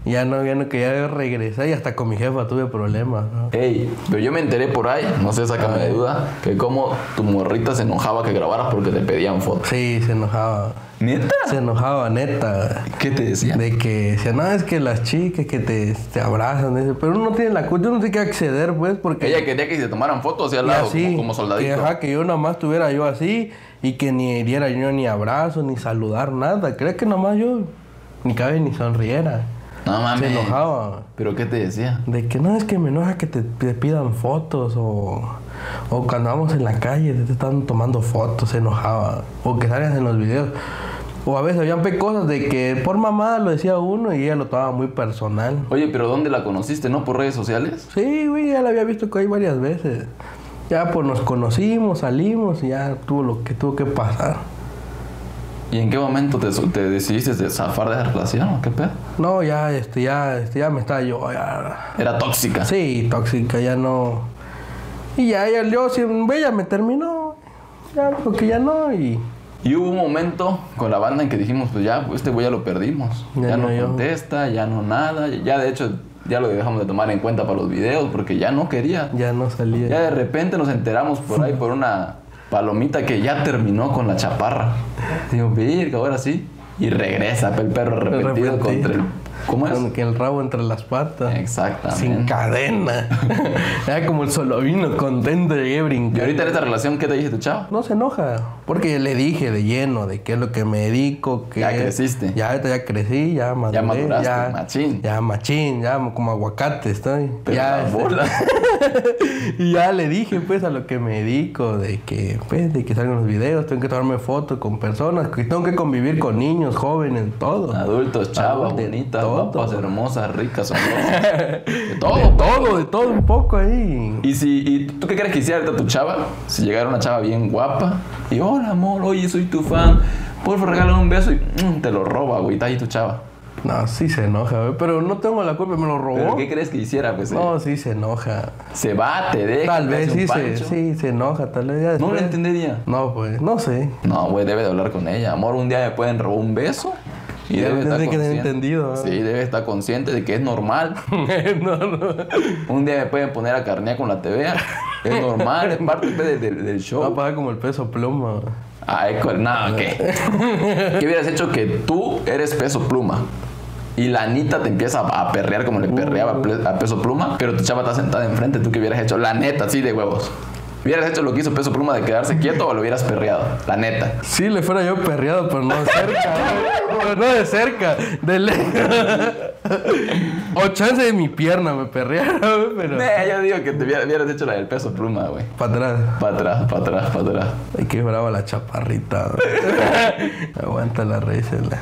Ya no, ya no quería regresar y hasta con mi jefa tuve problemas, ¿no? Ey, pero yo me enteré por ahí, no sé, sácame de duda, que como tu morrita se enojaba que grabaras porque te pedían fotos. Sí, se enojaba. ¿Neta? Se enojaba, neta. ¿Qué te decía? De que decía, no, es que las chicas que te, te abrazan, dice, pero uno no tiene la culpa, yo no tiene que acceder, pues, porque... Ella quería que se tomaran fotos hacia al lado, así, como, como soldadito. Que, ajá, que yo nomás estuviera yo así y que ni diera yo ni abrazo, ni saludar, nada. Creo que nomás yo ni cabe ni sonriera. No mames. Se enojaba. ¿Pero qué te decía? De que no, es que me enoja que te, te pidan fotos o... O cuando vamos en la calle te están tomando fotos, se enojaba. O que salgas en los videos. O a veces habían pe- cosas de que por mamada lo decía uno y ella lo tomaba muy personal. Oye, pero ¿dónde la conociste? ¿No por redes sociales? Sí, güey, ya la había visto que hay varias veces. Ya pues nos conocimos, salimos y ya tuvo lo que tuvo que pasar. ¿Y en qué momento te, te decidiste de zafar de la relación o qué pedo? No, ya, este, ya, este, ya me estaba yo, ya... Era tóxica. Sí, tóxica, ya no... Y ya, ya, yo, sí, ella me terminó. Ya, porque ya no y... Y hubo un momento con la banda en que dijimos, pues ya, pues este güey ya lo perdimos. Ya Ya, no, no yo. contesta, ya no nada. Ya de hecho, ya lo dejamos de tomar en cuenta para los videos porque ya no quería. Ya no salía. Ya de repente nos enteramos por ahí por una palomita que ya terminó con la chaparra. Digo, virga, ahora sí. Y regresa el perro arrepentido Arrepentido. contra el... ¿Cómo es? Con que el rabo entre las patas. Exactamente. Sin cadena. Era como el solovino, contento, llegué a Y brincar. ahorita en esta relación, ¿qué te dice tu chavo? No se enoja, porque le dije de lleno de qué es lo que me dedico, que... Ya creciste. Ya, ahorita ya crecí, ya maduré. Ya maduraste, ya, machín. Ya machín, ya como aguacate estoy. Pero ya, la este, bola. y ya le dije pues a lo que me dedico, de que pues de que salgan los videos, tengo que tomarme fotos con personas, que tengo que convivir con niños, jóvenes, todo. Adultos, chavas, Adultos, bonitas, todo. guapas, hermosas, ricas, sonrosas. De todo. De todo, de todo un poco ahí. Y si, y tú qué crees que hiciera ahorita tu chava? Si llegara una chava bien guapa y hola amor, oye, soy tu fan, por favor regálame un beso y mm, te lo roba, güey, está ahí tu chava. No, sí se enoja, güey, pero no tengo la culpa, me lo robó. ¿Pero qué crees que hiciera? Pues No, sí se enoja. se va, te deja, Tal te vez hace sí un se, pancho. sí se enoja, tal vez ya No después. lo entendería. No, pues, no sé. No, güey, debe de hablar con ella. Amor, un día me pueden robar un beso. Y Ya debe estar tendré que tener consciente. entendido, ¿eh? Sí, debe estar consciente de que es normal. no, no. Un día me pueden poner a carnear con la T V. Es normal, es parte de- de- del Va a show. pagar como el peso pluma. Ay, cual- no, ¿qué? ¿Qué hubieras hecho que tú eres peso pluma? Y la Anita te empieza a perrear como le perreaba a ple- a peso pluma, pero tu chava está sentada enfrente. ¿Tú qué hubieras hecho? La neta, así de huevos. ¿Hubieras hecho lo que hizo peso pluma de quedarse quieto o lo hubieras perreado? La neta. Sí, le fuera yo perreado, pero no de cerca. ¿no? No de cerca, de lejos. O chance de mi pierna me perrearon, pero... Eh, yo digo que te hubiera- hubieras hecho la del peso pluma, güey. Para atrás. Para atrás, para atrás, para atrás. Ay, qué brava la chaparrita. Aguanta la risa. La...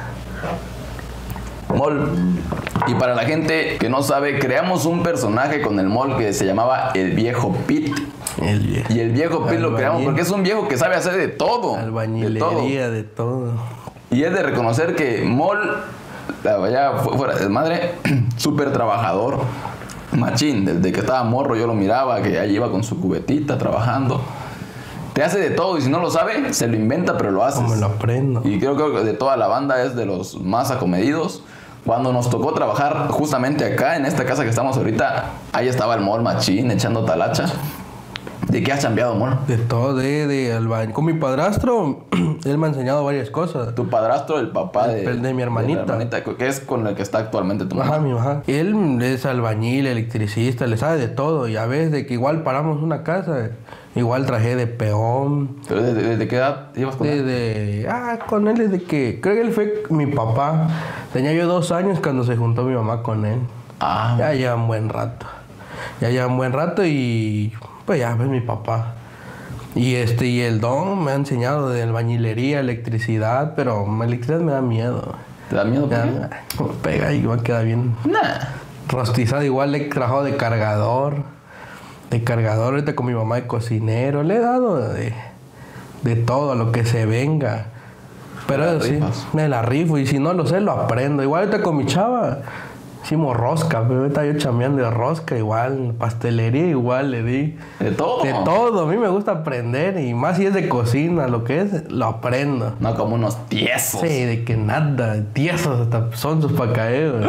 Mol. Y para la gente que no sabe, creamos un personaje con el Mol que se llamaba el viejo Pete. El viejo. Y el viejo Pete lo creamos Albañil. porque es un viejo que sabe hacer de todo. De todo. Albañilería, de todo. Y es de reconocer que Mol, ya fu- fuera de madre, súper trabajador. Machín, desde que estaba morro yo lo miraba, que ahí iba con su cubetita trabajando. Te hace de todo y si no lo sabe, se lo inventa, pero lo haces. Como lo aprendo. Y creo, creo que de toda la banda es de los más acomedidos. Cuando nos tocó trabajar justamente acá, en esta casa que estamos ahorita, ahí estaba el Mol Machín echando talacha. ¿De qué has cambiado, Mol? De todo, de, de albañil. Con mi padrastro, él me ha enseñado varias cosas. Tu padrastro, el papá de, El de mi hermanita. de la hermanita, que es con el que está actualmente tu mamá. Ajá, mi mamá. Él es albañil, electricista, le sabe de todo. Y a veces de que igual paramos una casa, igual traje de peón. ¿Pero desde, desde qué edad ibas con él? Desde, ah, con él desde que, creo que él fue mi papá. Tenía yo dos años cuando se juntó mi mamá con él. Ah, Ya lleva un buen rato. Ya lleva un buen rato y pues ya ves mi papá. Y este, y el don me ha enseñado de albañilería, electricidad, pero electricidad me da miedo. ¿te da miedo? por Ya, qué? me pega y va a quedar bien Nah. rostizado. Igual le he trabajado de cargador. De cargador, ahorita con mi mamá de cocinero. Le he dado de, de todo, lo que se venga. Pero ¿Te la eso sí, rifas? me la rifo. Y si no lo sé, lo aprendo. Igual ahorita con mi chava, hicimos rosca. Pero ahorita yo chambeando de rosca, igual. Pastelería, igual le di. ¿De todo? De todo. A mí me gusta aprender. Y más si es de cocina, lo que es, lo aprendo. No como unos tiesos. Sí, de que nada, tiesos hasta son sus para caer.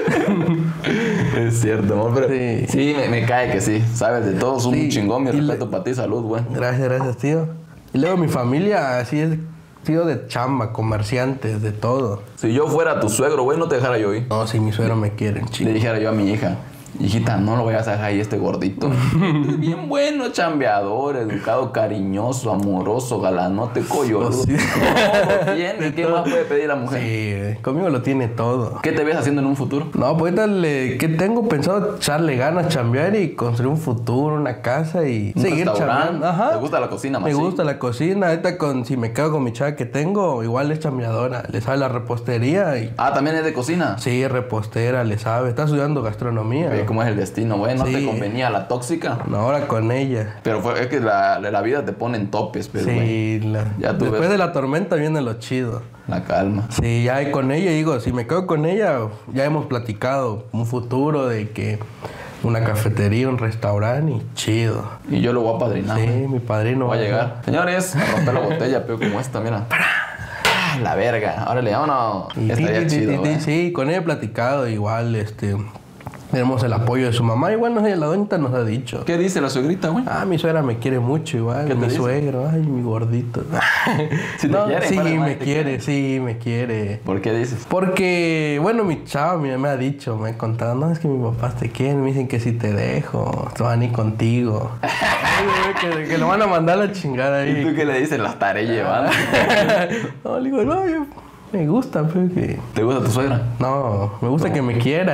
Es cierto, amor, pero Sí. sí, me, me cae que sí. Sabes de todo, es un Sí, chingón. Mi y le- respeto para ti, salud, güey. Gracias, gracias, tío. Y luego mi familia así es, tío de chamba, comerciantes, de todo. Si yo fuera tu suegro, güey, no te dejara yo ir. No, si mi suegro me quieren, Le chico. dijera yo a mi hija, hijita, no lo vayas a dejar ahí este gordito. Es bien bueno, chambeador, educado, cariñoso, amoroso, galanote, coyoludo. Sí. Todo bien. ¿Y qué más puede pedir la mujer? Sí, conmigo lo tiene todo. ¿Qué te ves haciendo en un futuro? No, pues ahorita le, que tengo pensado echarle ganas, chambear y construir un futuro, una casa y ¿Un seguir restaurante? chambeando. Ajá. ¿Te gusta la cocina, Me Maxi? gusta la cocina. Ahorita con, si me quedo con mi chava que tengo, igual es chambeadora. Le sabe la repostería y... Ah, también es de cocina. Sí, repostera, le sabe. Está estudiando gastronomía. Ve cómo es el destino, güey. No Sí. te convenía la tóxica. No, ahora con ella. Pero fue, es que la, la vida te pone en topes, pero güey, Sí, la- Ya tú después ves. de la tormenta viene lo chido. la calma. Sí, ya y con ella, digo, si me quedo con ella, ya hemos platicado un futuro de que una cafetería, un restaurante y chido. Y yo lo voy a padrinar. Sí, güey. mi padrino. Voy a llegar. Señores, a romper la botella, pero como esta, mira. Ah, la verga. Órale, vámonos. Y Estaría ti, ti, chido, ti, ti, güey. sí, con ella he platicado igual, este... Tenemos el apoyo de su mamá, igual no sé, la doñita nos ha dicho. ¿Qué dice la suegrita, güey? Ah, mi suegra me quiere mucho igual, ¿Qué te mi dice? suegro, ay, mi gordito. Si te No, quiere, sí, padre, madre, me te quiere, quiere. sí, me quiere. ¿Por qué dices? Porque, bueno, mi chava me, me ha dicho, me ha contado, no, es que mis papás te quieren, me dicen que si te dejo, te van a ir contigo. Ay, güey, que, que lo van a mandar a la chingada ¿Y tú ahí. qué le dices? La estaré llevando. No, le digo, no, yo, me gusta, pero que... ¿Te gusta tu suegra? No, me gusta que me quiera.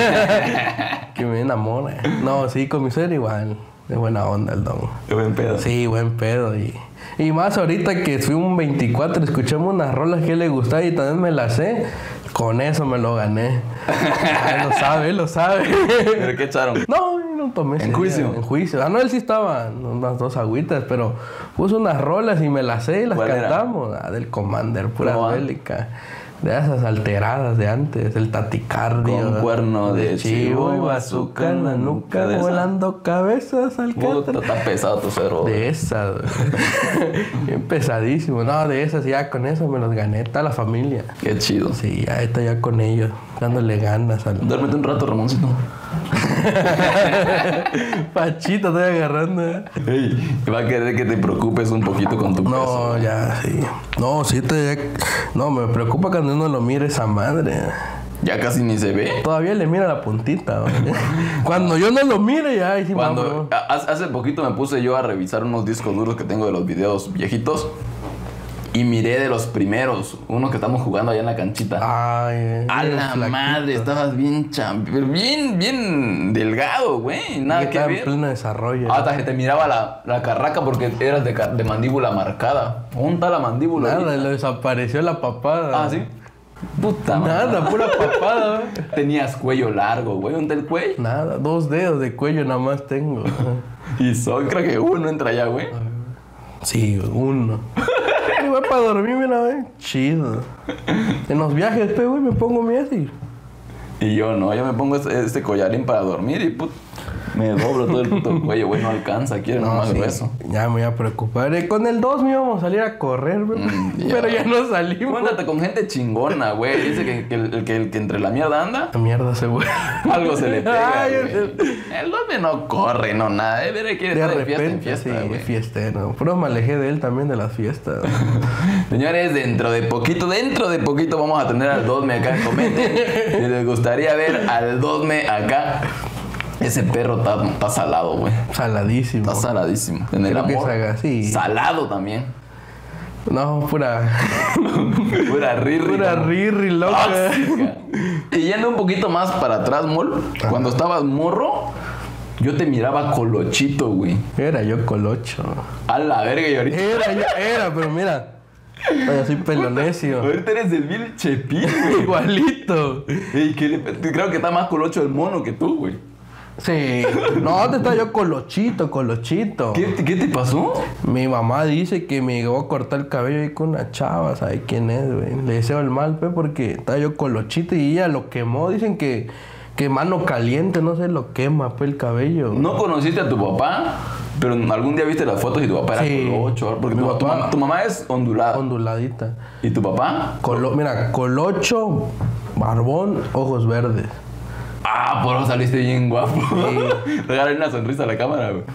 Que me enamore. No, sí, con mi suegra igual. De buena onda el don. Qué buen pedo. Sí, buen pedo. Y, y más ahorita que fui un veinticuatro, escuchamos unas rolas que le gustaba y también me las sé. Con eso me lo gané. Ah, él lo sabe, él lo sabe. ¿Pero qué echaron? No, no tomé. ese ¿En día, juicio? En juicio. Ah, no, él sí estaba, unas dos agüitas, pero puso unas rolas y me las sé y las ¿Cuál era? cantamos. Ah, del Commander, pura ¿Cómo va? bélica. De esas alteradas de antes, el taticardio. Con cuerno de chivo y y bazooka en la nuca, de esa. volando cabezas al Puta, catre. está pesado tu suegro. De esas, bien pesadísimo. No, de esas, ya con eso me los gané. Está la familia. Qué chido. Sí, ya está ya con ellos, dándole ganas al. Duérmete un rato, Ramoncito. Pachito, estoy agarrando. ¿eh? Ey, va a querer que te preocupes un poquito con tu peso. No, ya, sí. No, sí, te, ya- no, me preocupa cuando uno lo mire esa madre. Ya casi ni se ve. Todavía le mira la puntita, güey. Cuando yo no lo mire, ya, ahí sí Cuando vamos. a- hace poquito me puse yo a revisar unos discos duros que tengo de los videos viejitos y miré de los primeros, unos que estamos jugando allá en la canchita. Ay, A bien la flaquito. madre, estabas bien champ, bien, bien delgado, güey. Nada Y que estaba en ver. pleno desarrollo. Hasta que te miraba la, la carraca porque eras de, ca- de mandíbula marcada. ¿Dónde está la mandíbula? Nada, ahorita? le desapareció la papada. Ah, sí. Puta madre. Nada, pura papada, güey. Tenías cuello largo, güey. ¿Dónde está el cuello? Nada, dos dedos de cuello nada más tengo. Y soy, creo que uno entra allá, güey. Sí, uno. Y voy para dormir, mira, güey. Chido. En los viajes, pe, güey, me pongo mi así. Y yo no, yo me pongo este, este collarín para dormir y put, me doblo todo el puto cuello, güey, no alcanza, quiero uno más sí, grueso. Ya me voy a preocupar. Eh, con el dos me íbamos a salir a correr, güey. Mm, ya. Pero ya no salimos. Júntate con gente chingona, güey. Dice que, que el, el que el que entre la mierda anda, La mierda se vuelve. algo se le pega, Ay, güey. El hombre no corre, no nada. Él quiere De estar de fiesta en repente, fiesta, sí, güey. fiestero. Pero me alejé de él también de las fiestas. Señores, dentro de poquito, dentro de poquito vamos a tener al Dosme acá. Comenten si les gustaría ver al Dosme acá. Ese perro está, está salado, güey. Saladísimo. Está saladísimo. En el Creo que amor. se haga así. Salado también. No, pura. Pura rirri. Pura como rirri loca. tóxica. Y yendo un poquito más para atrás, Mol, cuando estabas morro, yo te miraba colochito, güey. Era yo colocho. A la verga, y ahorita. Era, yo era, pero mira. Yo soy pelonecio. Ahorita eres el vil chepín, güey. Igualito. Ey, ¿qué le- creo que está más colocho el mono que tú, güey. Sí. No, antes estaba yo colochito, colochito. ¿Qué, te- ¿Qué te pasó? Mi mamá dice que me llegó a cortar el cabello ahí con una chava, ¿sabe quién es, güey? Le deseo el mal, pe, porque estaba yo colochito y ella lo quemó. Dicen que, que mano caliente, no sé, lo quema, pe, el cabello. No conociste a tu papá, pero algún día viste las fotos y tu papá era Sí. colocho. Porque Mi tu, tu papá- mamá, tu mamá es ondulada. Onduladita. ¿Y tu papá? Colo- mira, colocho, barbón, ojos verdes. Ah, por eso saliste bien guapo. Sí. Regálale una sonrisa a la cámara, güey.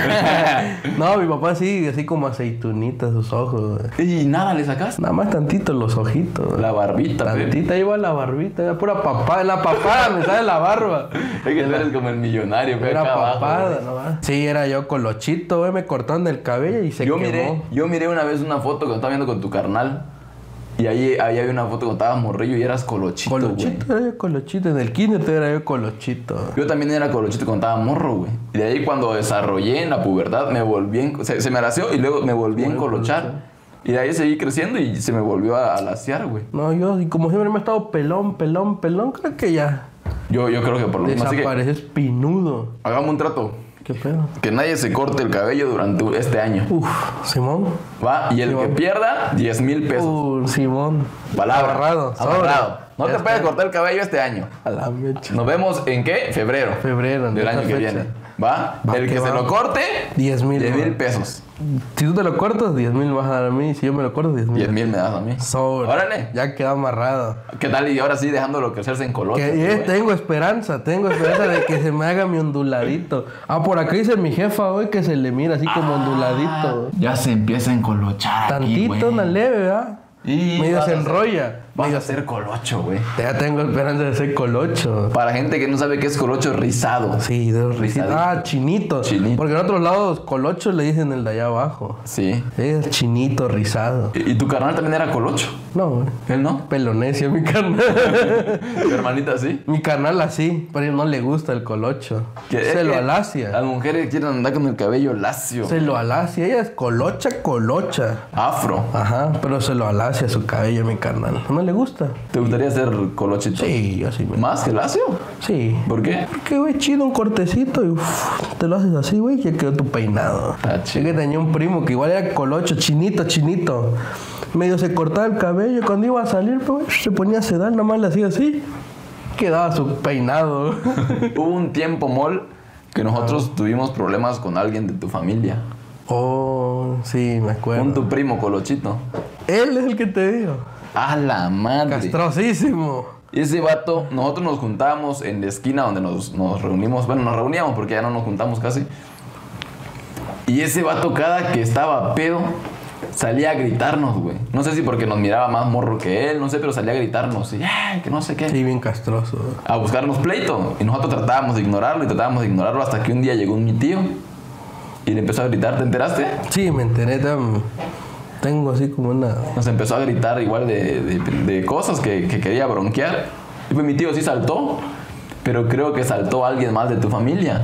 No, mi papá sí, así como aceitunitas sus ojos, güey. ¿Y nada le sacaste? Nada más tantito los ojitos. La barbita, Tantita iba la barbita, era pura papada. En la papada me sale la barba. Es que tú eres como el millonario, güey. Era acá papada, abajo, nomás. Sí, era yo colochito, güey. Me cortaron el cabello y se yo quemó. Miré, yo miré una vez una foto que estaba viendo con tu carnal. Y ahí, ahí había una foto cuando estabas morrillo y eras colochito, Colochito, güey. era yo colochito. En el kinder era yo colochito. Yo también era colochito cuando estaba morro, güey. Y de ahí cuando desarrollé en la pubertad, me volví en... Se, se me alació y luego me volví a encolochar. Y de ahí seguí creciendo y se me volvió a alaciar, güey. No, yo, y como siempre me he estado pelón, pelón, pelón, creo que ya... Yo, yo creo que por lo mismo. Así que desapareces pinudo. hagamos un trato. ¿Qué pedo? Que nadie se corte el cabello durante este año. Uf, Simón. ¿Va? Y el Simón. que pierda, diez mil pesos. Uh, Simón. Palabra. Agarrado. Agarrado. No Ya te está. puedes cortar el cabello este año. A la mecha. Nos vemos en qué? Febrero. Febrero, en Del esta año que fecha. viene. ¿Va? Va, el que que se va. lo corte, diez mil. diez mil ¿no? pesos. Si tú te lo cortas, diez mil me vas a dar a mí. Si yo me lo corto, diez mil. diez mil me das a mí. Sobre. Órale. Ya queda amarrado. ¿Qué tal? Y ahora sí, dejándolo crecerse en color. Que, eh, tengo esperanza, tengo esperanza de que se me haga mi onduladito. Ah, por acá dice mi jefa hoy que se le mira así como onduladito. Ya se empieza a encolochar. Tantito, una leve, ¿verdad? Y Medio vas se a ser- enrolla. Vas Medio a ser colocho, güey. Ya tengo esperanza de ser colocho. Para gente que no sabe qué es colocho, rizado. Sí, de risito. Rizadito. Ah, chinito. Chinito. Porque en otros lados colocho le dicen el de allá abajo. Sí. Es chinito, rizado. ¿Y, y tu carnal también era colocho? No, güey. ¿Él no? Pelonesio, mi carnal. ¿Tu hermanita sí? Mi carnal así, pero a él no le gusta el colocho. Que- Se es lo que alacia. Las mujeres quieren andar con el cabello lacio. Se lo alacia. Ella es colocha, colocha. Afro. Ajá, pero se lo alacia su cabello, mi carnal. ¿No le gusta? ¿Te gustaría ser colochito? Sí, yo sí me... ¿Más que lacio? Sí. ¿Por qué? Porque, güey, chido, un cortecito y uf, te lo haces así, güey, ya quedó tu peinado. Está Es chido. que tenía un primo que igual era colocho, chinito, chinito. Medio se cortaba el cabello y cuando iba a salir, pues, se ponía a sedar, nomás le hacía así. Quedaba su peinado. Hubo un tiempo, Mol, que nosotros tuvimos problemas con alguien de tu familia. Oh, sí, me acuerdo. Con tu primo colochito. Él es el que te digo. ¡A la madre! Castrosísimo. Ese vato, nosotros nos juntábamos en la esquina donde nos, nos reunimos. Bueno, nos reuníamos porque ya no nos juntamos casi. Y ese vato, cada que estaba pedo, salía a gritarnos, güey. No sé si porque nos miraba más morro que él, no sé, pero salía a gritarnos. Y, ay, que no sé qué. Sí, bien castroso. A buscarnos pleito. Y nosotros tratábamos de ignorarlo y tratábamos de ignorarlo hasta que un día llegó mi tío y le empezó a gritar. ¿Te enteraste? Sí, me enteré. tam- Tengo así como una... Nos empezó a gritar igual de, de, de cosas que, que quería bronquear. Y pues mi tío sí saltó, pero creo que saltó alguien más de tu familia.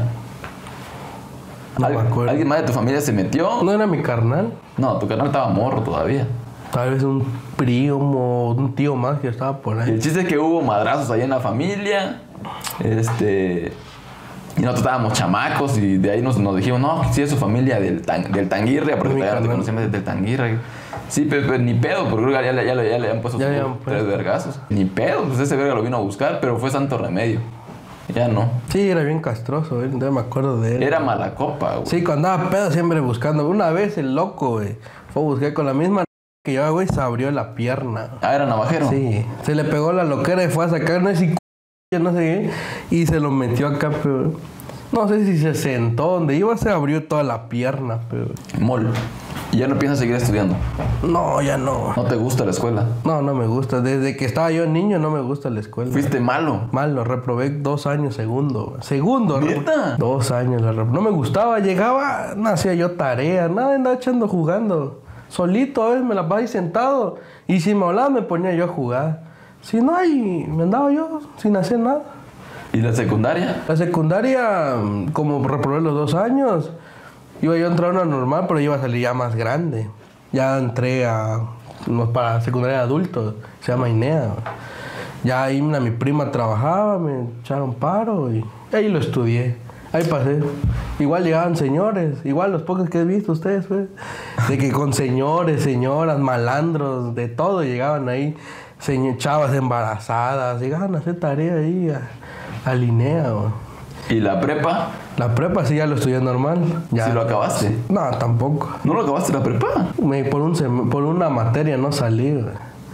No Al- me acuerdo. ¿Alguien más de tu familia se metió? ¿No era mi carnal? No, tu canal estaba morro todavía. Tal vez un primo, un tío más que estaba por Y ahí. el chiste es que hubo madrazos ahí en la familia. Este... Y nosotros estábamos chamacos y de ahí nos, nos dijimos, no, sí es su familia del, tan, del Tanguirre, porque Mi todavía no te carnal. conocíamos desde el Tanguirre. Sí, pero, pero ni pedo, porque creo que ya, le- ya, le- ya le habían puesto Ya sus le habían tres puesto. vergazos. Ni pedo, pues ese verga lo vino a buscar, pero fue santo remedio. Ya no. Sí, era bien castroso, güey. Entonces me acuerdo de él. Era mala copa, güey. Sí, cuando andaba pedo siempre buscando. Una vez el loco, güey, fue a buscar con la misma que yo, güey, se abrió la pierna. Ah, era navajero. Sí, se le pegó la loquera y fue a sacar, no sé si c- no sé qué, y se lo metió acá, pero no sé si se sentó donde iba, se abrió toda la pierna, pero Mol. Y ya no piensas seguir estudiando. no, ya no. No te gusta la escuela. No, no me gusta. Desde que estaba yo niño no me gusta la escuela. Fuiste malo. Mal, lo reprobé dos años segundo. güey. Segundo, ¿no? ¿Neta? Dos años la reprobé. No me gustaba, llegaba, no hacía yo tarea, nada, andaba echando jugando. Solito a veces me la pasaba ahí sentado. Y si me hablaba me ponía yo a jugar. Si no, ahí me andaba yo sin hacer nada. ¿Y la secundaria? La secundaria, mm, como reprobé los dos años, iba yo a entrar a una normal, pero iba a salir ya más grande. Ya entré a no, para secundaria de adultos, se llama INEA. Ya ahí una, mi prima trabajaba, me echaron paro y ahí lo estudié. Ahí pasé. Igual llegaban señores, igual los pocos que he visto ustedes, pues. De que con señores, señoras, malandros, de todo llegaban ahí. Señor, chavas embarazadas, llegaban a hacer tarea ahí a, a Linea. güey. ¿Y la prepa? La prepa sí ya lo estudié normal. Ya. ¿Sí lo acabaste? No, tampoco. ¿No lo acabaste la prepa? Me- por, un sem- por una materia no salí. güey.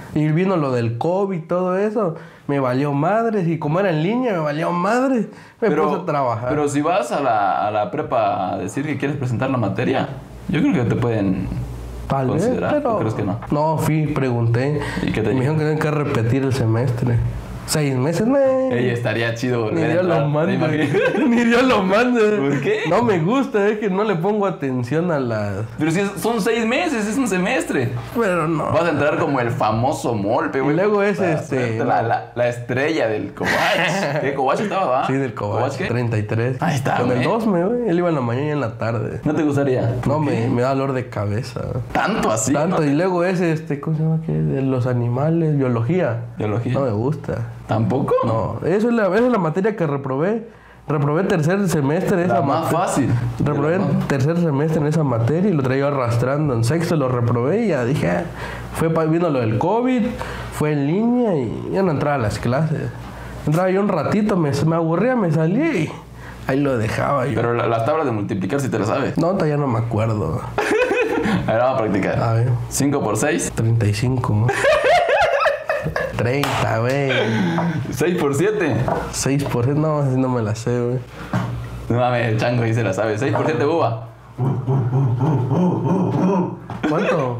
Y vino lo del COVID, todo eso. Me valió madres. Y como era en línea, me valió madres. Me pero, puse a trabajar. Pero si vas a la, a la prepa a decir que quieres presentar la materia, yo creo que te pueden Tal vez, considerar. pero... ¿O crees que no? No, fui, pregunté. ¿Y qué te Me dijeron que tenían que repetir el semestre. Seis meses, me... Ey, estaría chido Ni volver a Dios entrar. lo ¿Te mande. imaginas? Ni Dios lo mande. ¿Por qué? No me gusta, es que no le pongo atención a las... Pero si es- son seis meses, es un semestre. Pero no. Vas a entrar como el famoso molpe, güey. Y luego es Para este- hacerte La, la, la estrella del Cobach. ¿Qué Cobach estaba, va? Sí, del Cobach, qué? treinta y tres. Ahí está, Con el güey. dos, me, güey. Él iba en la mañana y en la tarde. ¿No te gustaría? No, me, me da dolor de cabeza. Tanto así. Tanto. ¿no? Y luego es este, ¿cómo se llama? ¿Qué? De los animales, biología. Biología. No me gusta. ¿Tampoco? No, eso es la, esa es la materia que reprobé. Reprobé tercer semestre La esa más materia. fácil. Reprobé De la más- tercer semestre en esa materia y lo traía arrastrando. En sexto lo reprobé y ya dije, ah, fue pa- vino lo del COVID, fue en línea y ya no entraba a las clases. Entraba yo un ratito, me, me aburría, me salí y ahí lo dejaba yo. Pero la- las tablas de multiplicar si te las sabes. No, todavía no me acuerdo. A ver, vamos a practicar. A ver, cinco por seis. treinta y cinco. treinta, güey. seis por siete. seis por ciento, no, así no me la sé, güey. No mames, el chango ahí se la sabe. seis por siete uva. ¿Cuánto?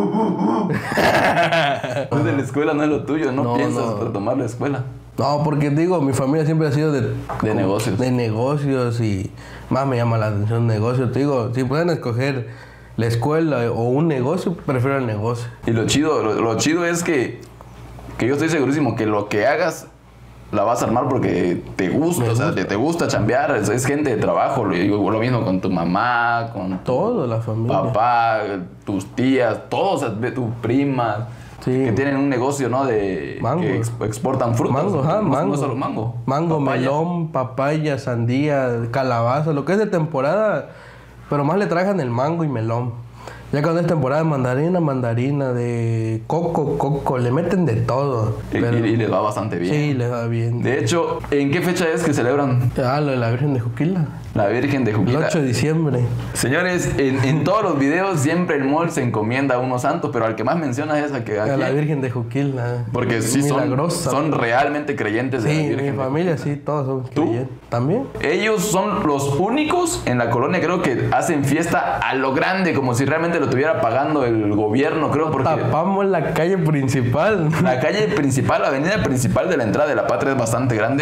Es de la escuela, no es lo tuyo. No, No, piensas no. retomar la escuela. No, porque digo, mi familia siempre ha sido de... De negocios. De negocios y más me llama la atención negocios. Te digo, si pueden escoger la escuela o un negocio, prefiero el negocio. Y lo chido, lo, lo chido es que, que yo estoy segurísimo que lo que hagas la vas a armar porque te gusta, Me o sea, gusta. te, te gusta chambear, es, es gente de trabajo, lo, digo, lo mismo con tu mamá, con tu Todo, la familia. papá, tus tías, todos, o sea, tus primas, Sí. que tienen un negocio, ¿no? De Mango. que ex- exportan frutas. Mango, ajá, no, no mango. solo mango. Mango, papaya. melón, papaya, sandía, calabaza, lo que es de temporada, pero más le trajan el mango y melón. Ya cuando es temporada de mandarina, mandarina, de coco, coco, le meten de todo. Y, pero- y- y les va bastante bien. Sí, le da bien. De hecho, ¿en qué fecha es que celebran Ah, lo de la Virgen de Juquila. la Virgen de El Juquila? ocho de diciembre. Señores, en, en todos los videos siempre el mall se encomienda a unos santos, pero al que más menciona es a que... ¿a A la quién? Virgen de Juquila. Porque sí son, Milagrosa. son realmente creyentes de Sí, la Virgen mi de familia Juquila. sí, todos somos ¿Tú? creyentes. ¿También? Ellos son los únicos en la colonia, creo que hacen fiesta a lo grande, como si realmente lo estuviera pagando el gobierno, creo, porque Tapamos la calle principal. la calle principal, la avenida principal de la entrada de la patria es bastante grande.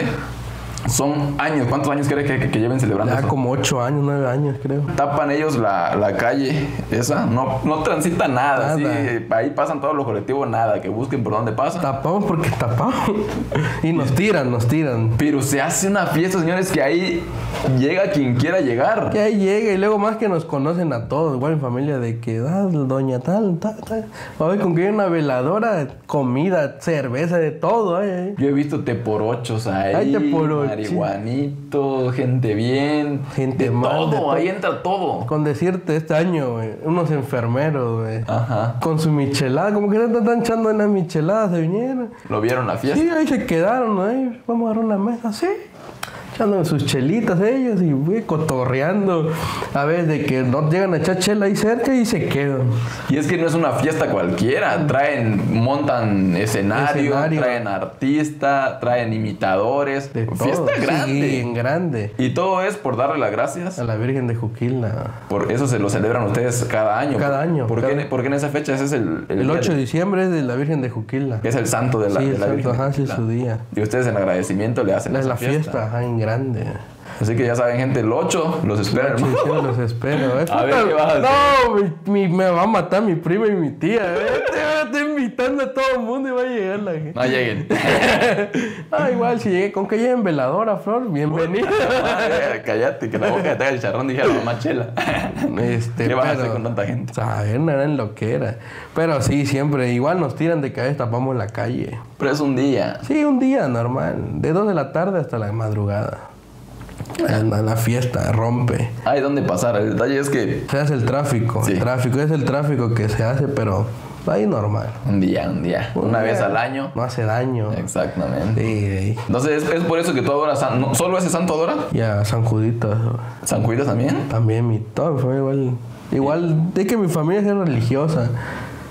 Son años, ¿cuántos años crees que, que, que lleven celebrando Ya esto? como ocho años, nueve años, creo. Tapan ellos la, la calle esa, no, no transita nada, Nada. sí, ahí pasan todos los colectivos, nada, que busquen por dónde pasan. Tapamos porque tapamos. Y nos tiran, nos tiran. Pero se hace una fiesta, señores, que ahí llega quien quiera llegar. Que ahí llega y luego más que nos conocen a todos, igual en familia, de que, ah, doña tal, tal, tal. A ver, con que hay una veladora, comida, cerveza, de todo, eh. Yo he visto te por ochos ahí, Ay, te por ocho. marihuanito, gente bien, Gente de mal, todo, de todo. ahí entra todo. Con decirte, este año, güey, unos enfermeros, güey. Ajá. Con su michelada, como que no están echando en las micheladas, se vinieron. ¿Lo vieron la fiesta? Sí, ahí se quedaron, ahí vamos a agarrar una mesa, sí. Echando sus chelitas ellos y güey, cotorreando. A veces de que no llegan a echar chela ahí cerca y se quedan. Y es que no es una fiesta cualquiera. Traen, montan escenario, Escenario. traen artista, traen imitadores. De todo. Fiesta grande. Sí, en grande. Y todo es por darle las gracias. A la Virgen de Juquila. Por eso se lo celebran ustedes cada año. Cada año, ¿Por, qué, cada- por qué en esa fecha ese es el, El día ocho de de- diciembre es de la Virgen de Juquila. es el santo de la, Sí, de el la santo, Virgen de ajá, sí, Juquila. su día. Y ustedes en agradecimiento le hacen Es esa la fiesta, ajá, en grande. Así que ya saben, gente, el ocho los espera. Sí, hermano. sí, los espero. Es A ver, puta- ¿qué vas a hacer? No, mi- mi- me va a matar mi prima y mi tía. ¿eh? Te estoy invitando a todo el mundo y va a llegar la gente. No lleguen. Ah, igual, si llegué con que lleguen veladora, Flor, bienvenida. Madre, cállate, que la boca te haga el charrón, dije a la mamá Chela. Este, ¿Qué vas a pero- hacer con tanta gente? Saber, no eran lo que era. Pero sí, siempre, igual nos tiran de cabeza, tapamos la calle. Pero es un día. Sí, un día normal, de dos de la tarde hasta la madrugada. Anda, la fiesta rompe. Hay dónde pasar. El detalle es que Se hace el tráfico, Sí. el tráfico es el tráfico que se hace, pero ahí normal. un día, un día. Una vez al año. No hace daño. Exactamente. Sí, Entonces, ¿es, es por eso que tú adoras San... no, ¿Solo ese santo adora? y a San Judito, ¿San Judas también? también mi, toda mi familia igual, igual, es que mi familia es religiosa.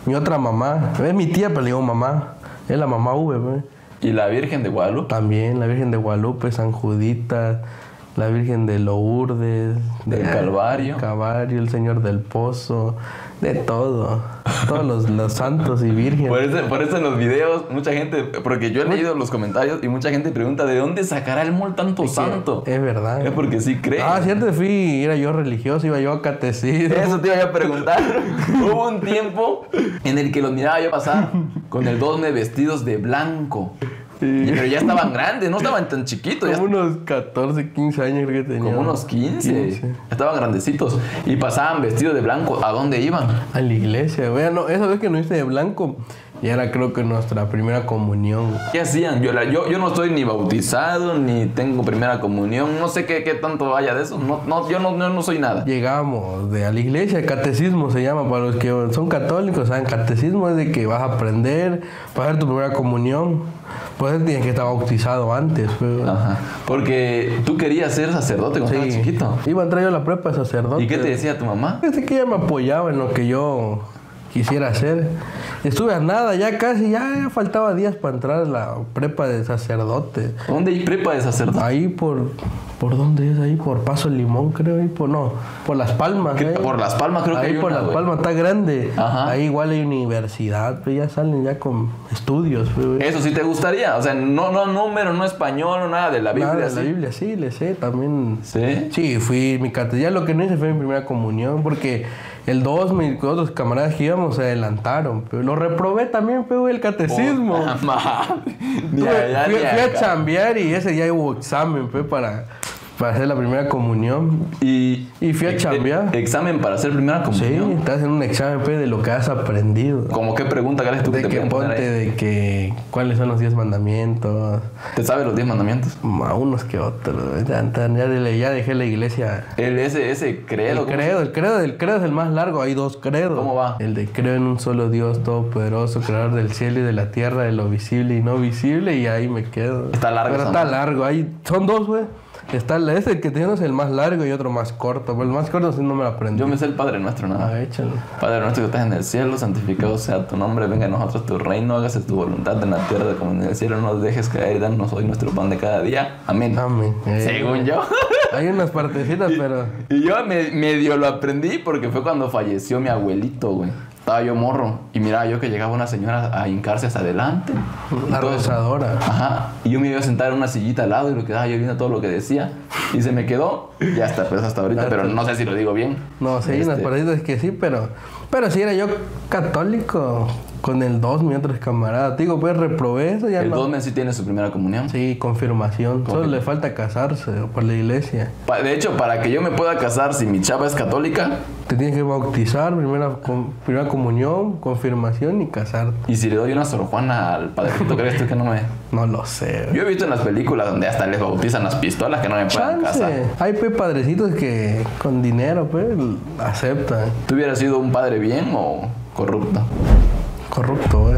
Mi otra mamá. Es mi tía, pero le digo mamá. Es la mamá V, pues. ¿Y la Virgen de Guadalupe? También, la Virgen de Guadalupe, San Juditas, la Virgen de Lourdes, del de, Calvario. Calvario, el Señor del Pozo, de todo. Todos los, los santos y vírgenes. Por eso, por eso en los videos, mucha gente, porque yo he leído los comentarios y mucha gente pregunta, ¿de dónde sacará el mol tanto santo? Es verdad. Es porque sí cree. Ah, si antes fui, era yo religioso, iba yo a catecismo. Eso te iba a preguntar. Hubo un tiempo en el que los miraba yo pasar con el Dosme vestidos de blanco. Sí. Pero ya estaban grandes, no estaban tan chiquitos. Como ya... unos catorce, quince años creo que tenían. Como unos quince. quince. Estaban grandecitos. Y pasaban vestidos de blanco. ¿A dónde iban? A la iglesia. Bueno, esa vez que nos viste de blanco, ya era creo que nuestra primera comunión. ¿Qué hacían? Yo, yo, yo no estoy ni bautizado, ni tengo primera comunión. No sé qué, qué tanto haya de eso. No, no, yo no, no, no soy nada. Llegamos de a la iglesia, catecismo se llama. Para los que son católicos, saben, catecismo es de que vas a aprender, vas a hacer tu primera comunión. Por eso tienes que estar bautizado antes. Pero... Ajá. Porque tú querías ser sacerdote cuando sí. estabas chiquito. Iba a entrar yo a la prepa de sacerdote. ¿Y qué te decía tu mamá? Pensé que ella me apoyaba en lo que yo quisiera hacer. Estuve a nada, ya casi, ya faltaba días para entrar a la prepa de sacerdote. ¿Dónde hay prepa de sacerdote? Ahí por... ¿Por dónde es? Ahí por Paso Limón, creo. Ahí por... No, por Las Palmas. ¿Qué? Por Las Palmas creo ahí que hay por una, Las wey. Palmas está grande. Ajá. Ahí igual hay universidad, pero ya salen ya con estudios. Wey. ¿Eso sí te gustaría? O sea, no, no número, no español, no nada de la Biblia. Nada de ¿sí? la Biblia, sí, le sé también. ¿Sí? Sí, fui mi catecismo. Ya lo que no hice fue mi primera comunión, porque el dos, mis otros camaradas que íbamos se adelantaron. Pero lo reprobé también, pero el catecismo. Oh, Tuve, ya, ya, fui, fui a chambear y ese día hubo examen, pues, para... para hacer la primera comunión. Y, y fui a chambear. ¿Examen para hacer primera comunión? Sí, estás haciendo un examen pues, de lo que has aprendido. ¿Cómo qué pregunta crees tú que de te que ponte de que cuáles son los diez mandamientos. ¿Te sabes los diez mandamientos? A unos que otros. Ya, ya, ya dejé la iglesia. El ese, ese credo. El credo, el credo, el credo es el más largo. Hay dos credos. ¿Cómo va? El de creo en un solo Dios todopoderoso, creador del cielo y de la tierra, de lo visible y no visible. Y ahí me quedo. Está largo. Pero está largo. Ahí son dos, güey. Está este, el que tiene es el más largo y otro más corto. Pero el más corto sí no me lo aprendí. Yo me sé el Padre Nuestro, ¿no? Ah, échalo. Padre Nuestro que estás en el cielo, santificado sea tu nombre, venga a nosotros tu reino, hágase tu voluntad en la tierra como en el cielo, no nos dejes caer y danos hoy nuestro pan de cada día. Amén. Amén. Eh, Según yo. Hay unas partecitas, pero... Y yo me, medio lo aprendí porque fue cuando falleció mi abuelito, güey. Estaba yo morro y miraba yo que llegaba una señora a hincarse hacia adelante. La rezadora. Ajá. Y yo me iba a sentar en una sillita al lado y lo quedaba yo viendo todo lo que decía. Y se me quedó. Y hasta, pues, hasta ahorita, hasta... pero no sé si lo digo bien. No, sí, hay este... unas partidas que sí, pero... Pero sí era yo católico con el dos, mi otros camaradas. Digo, pues reprobé eso. Ya ¿El no... dos mes sí tiene su primera comunión? Sí, confirmación. Confirma. Solo le falta casarse por la iglesia. De hecho, para que yo me pueda casar, si mi chava es católica... Te tienes que bautizar, primera, com, primera comunión, confirmación y casar. ¿Y si le doy una Sor Juana al padrecito, crees tú que no me...? No lo sé. Yo he visto en las películas donde hasta les bautizan las pistolas que no me pueden casar. Hay pues padrecitos que con dinero pues aceptan. ¿Tú hubieras sido un padre bien o corrupto? Corrupto, eh.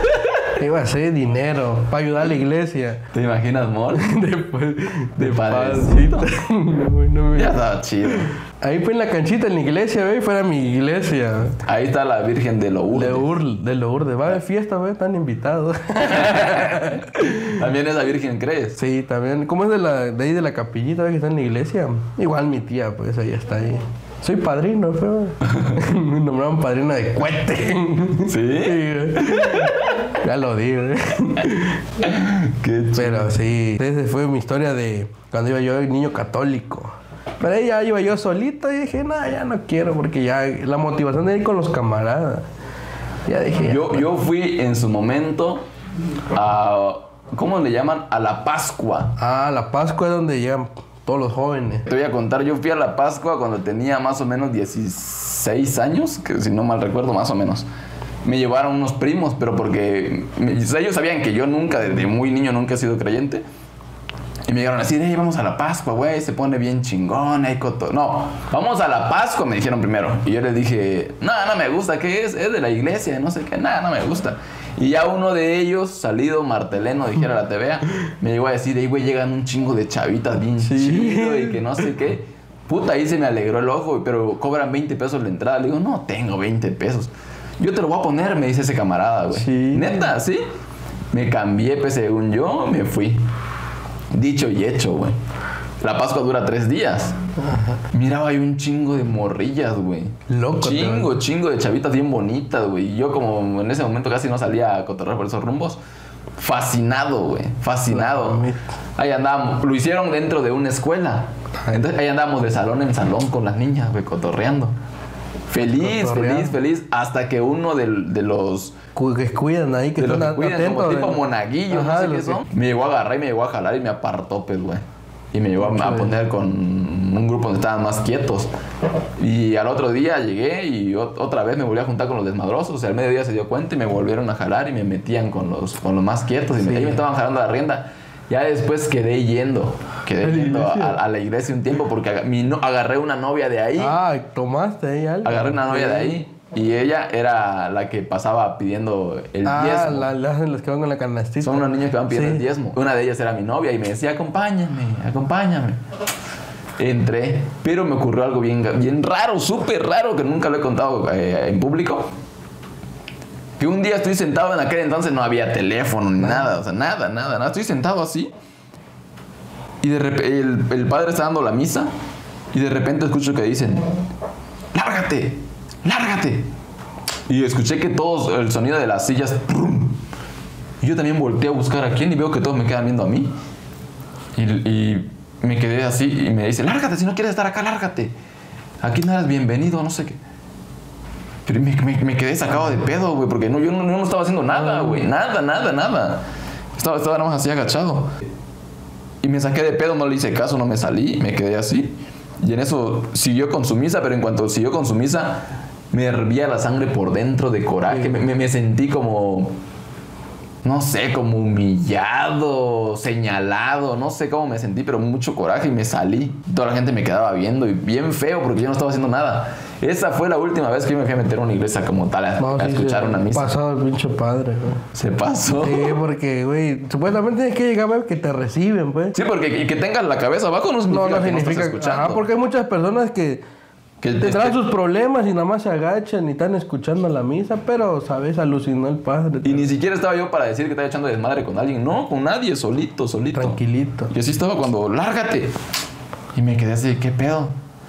Iba a ser dinero para ayudar a la iglesia. ¿Te imaginas, Mol? Después de, de padrecito. no, no me... Ya estaba chido. Ahí pues en la canchita en la iglesia, ¿ve? Fuera mi iglesia. Ahí está la Virgen de Lourdes. De, Ur, de Lourdes. Va de fiesta, ¿ve? Están invitados. ¿También esa Virgen crees? Sí, también. ¿Cómo es de, la, de ahí de la capillita, ¿ve? Que está en la iglesia? Igual mi tía, pues ahí está ahí. Soy padrino, feo. Me nombraron padrino de cohete. ¿Sí? Sí, ya lo digo, ¿eh? Qué chido. Pero sí, esa fue mi historia de cuando iba yo niño católico. Pero ahí ya iba yo solito y dije, no, ya no quiero, porque ya la motivación de ir con los camaradas. Ya dije. Yo, ya, yo fui en su momento a. ¿Cómo le llaman? A la Pascua. Ah, la Pascua es donde llegan todos los jóvenes. Te voy a contar, yo fui a la Pascua cuando tenía más o menos dieciséis años, que si no mal recuerdo, más o menos. Me llevaron unos primos, pero porque me, ellos sabían que yo nunca, desde muy niño, nunca he sido creyente. Y me dijeron así, hey, vamos a la Pascua, güey, se pone bien chingón, hay coto... No, vamos a la Pascua, me dijeron primero. Y yo les dije, no, no me gusta, ¿qué es? Es de la iglesia, no sé qué, nada, no me gusta. Y ya uno de ellos, salido marteleno, dijera la T V A, me llegó a decir, hey, güey, llegan un chingo de chavitas bien sí. chido y que no sé qué. Puta, ahí se me alegró el ojo, pero cobran veinte pesos la entrada. Le digo, no tengo veinte pesos. Yo te lo voy a poner, me dice ese camarada, güey. Sí. Neta, ¿sí? Me cambié, pues según yo, me fui. Dicho y hecho, güey. La Pascua dura tres días. Ajá. Miraba ahí un chingo de morrillas, güey. Loco. Chingo, te... chingo de chavitas bien bonitas, güey. Y yo como en ese momento casi no salía a cotorrear por esos rumbos. Fascinado, güey. Fascinado. Ahí andábamos. Lo hicieron dentro de una escuela. Entonces ahí andábamos de salón en salón con las niñas, güey, cotorreando. Feliz, feliz, feliz. Hasta que uno de, de los... que cuidan ahí, que de están los que cuidan, atentos. Como tipo monaguillos, no sé qué son. Me llegó a agarrar y me llegó a jalar y me apartó, pues, güey. Y me llevó a, a poner con un grupo donde estaban más quietos. Y al otro día llegué y ot otra vez me volví a juntar con los desmadrosos. O sea, al mediodía se dio cuenta y me volvieron a jalar y me metían con los, con los más quietos. Y sí. me, ahí me estaban jalando la rienda. Ya después quedé yendo. Quedé yendo a, a la iglesia un tiempo porque ag mi no agarré una novia de ahí. Ah, ¿tomaste ahí algo? Agarré una novia de ahí. Y ella era la que pasaba pidiendo el ah, diezmo. Ah, la, las que van con la canastita. Son unos niños que van pidiendo sí. el diezmo. Una de ellas era mi novia y me decía, acompáñame, acompáñame. Entré, pero me ocurrió algo bien, bien raro, súper raro, que nunca lo he contado eh, en público. Que un día estoy sentado, en aquel entonces no había teléfono ni nada, nada o sea, nada, nada, nada. Estoy sentado así y de repente el, el padre está dando la misa y de repente escucho que dicen, lárgate, lárgate. Y escuché que todos, el sonido de las sillas, ¡prum! Y yo también volteé a buscar a quién y veo que todos me quedan viendo a mí. Y, y me quedé así y me dice, lárgate, si no quieres estar acá, lárgate. Aquí no eres bienvenido, no sé qué. Pero me, me, me quedé sacado de pedo, güey, porque no, yo, no, yo no estaba haciendo nada, güey. Nada, nada, nada. Estaba, estaba nada más así agachado. Y me saqué de pedo, no le hice caso, no me salí, me quedé así. Y en eso siguió con su misa, pero en cuanto siguió con su misa, me hervía la sangre por dentro de coraje. Me, me, me sentí como, no sé, como humillado, señalado. No sé cómo me sentí, pero mucho coraje y me salí. Toda la gente me quedaba viendo y bien feo porque yo no estaba haciendo nada. Esa fue la última vez que yo me fui a meter a una iglesia como tal a, no, a sí, escuchar sí, una misa. Pasado el pinche padre, güey. Se pasó. Sí, porque, güey, supuestamente tienes que llegar a ver que te reciben, pues. Sí, porque y que tengas la cabeza abajo no significa, no, no que significa no estás escuchando. Ajá, porque hay muchas personas que, que tendrán este... sus problemas y nada más se agachan y están escuchando la misa, pero, ¿sabes? Alucinó el padre. Y ni siquiera estaba yo para decir que estaba echando desmadre con alguien. No, con nadie, solito, solito. Tranquilito. Y así estaba cuando, lárgate. Y me quedé así, ¿qué pedo?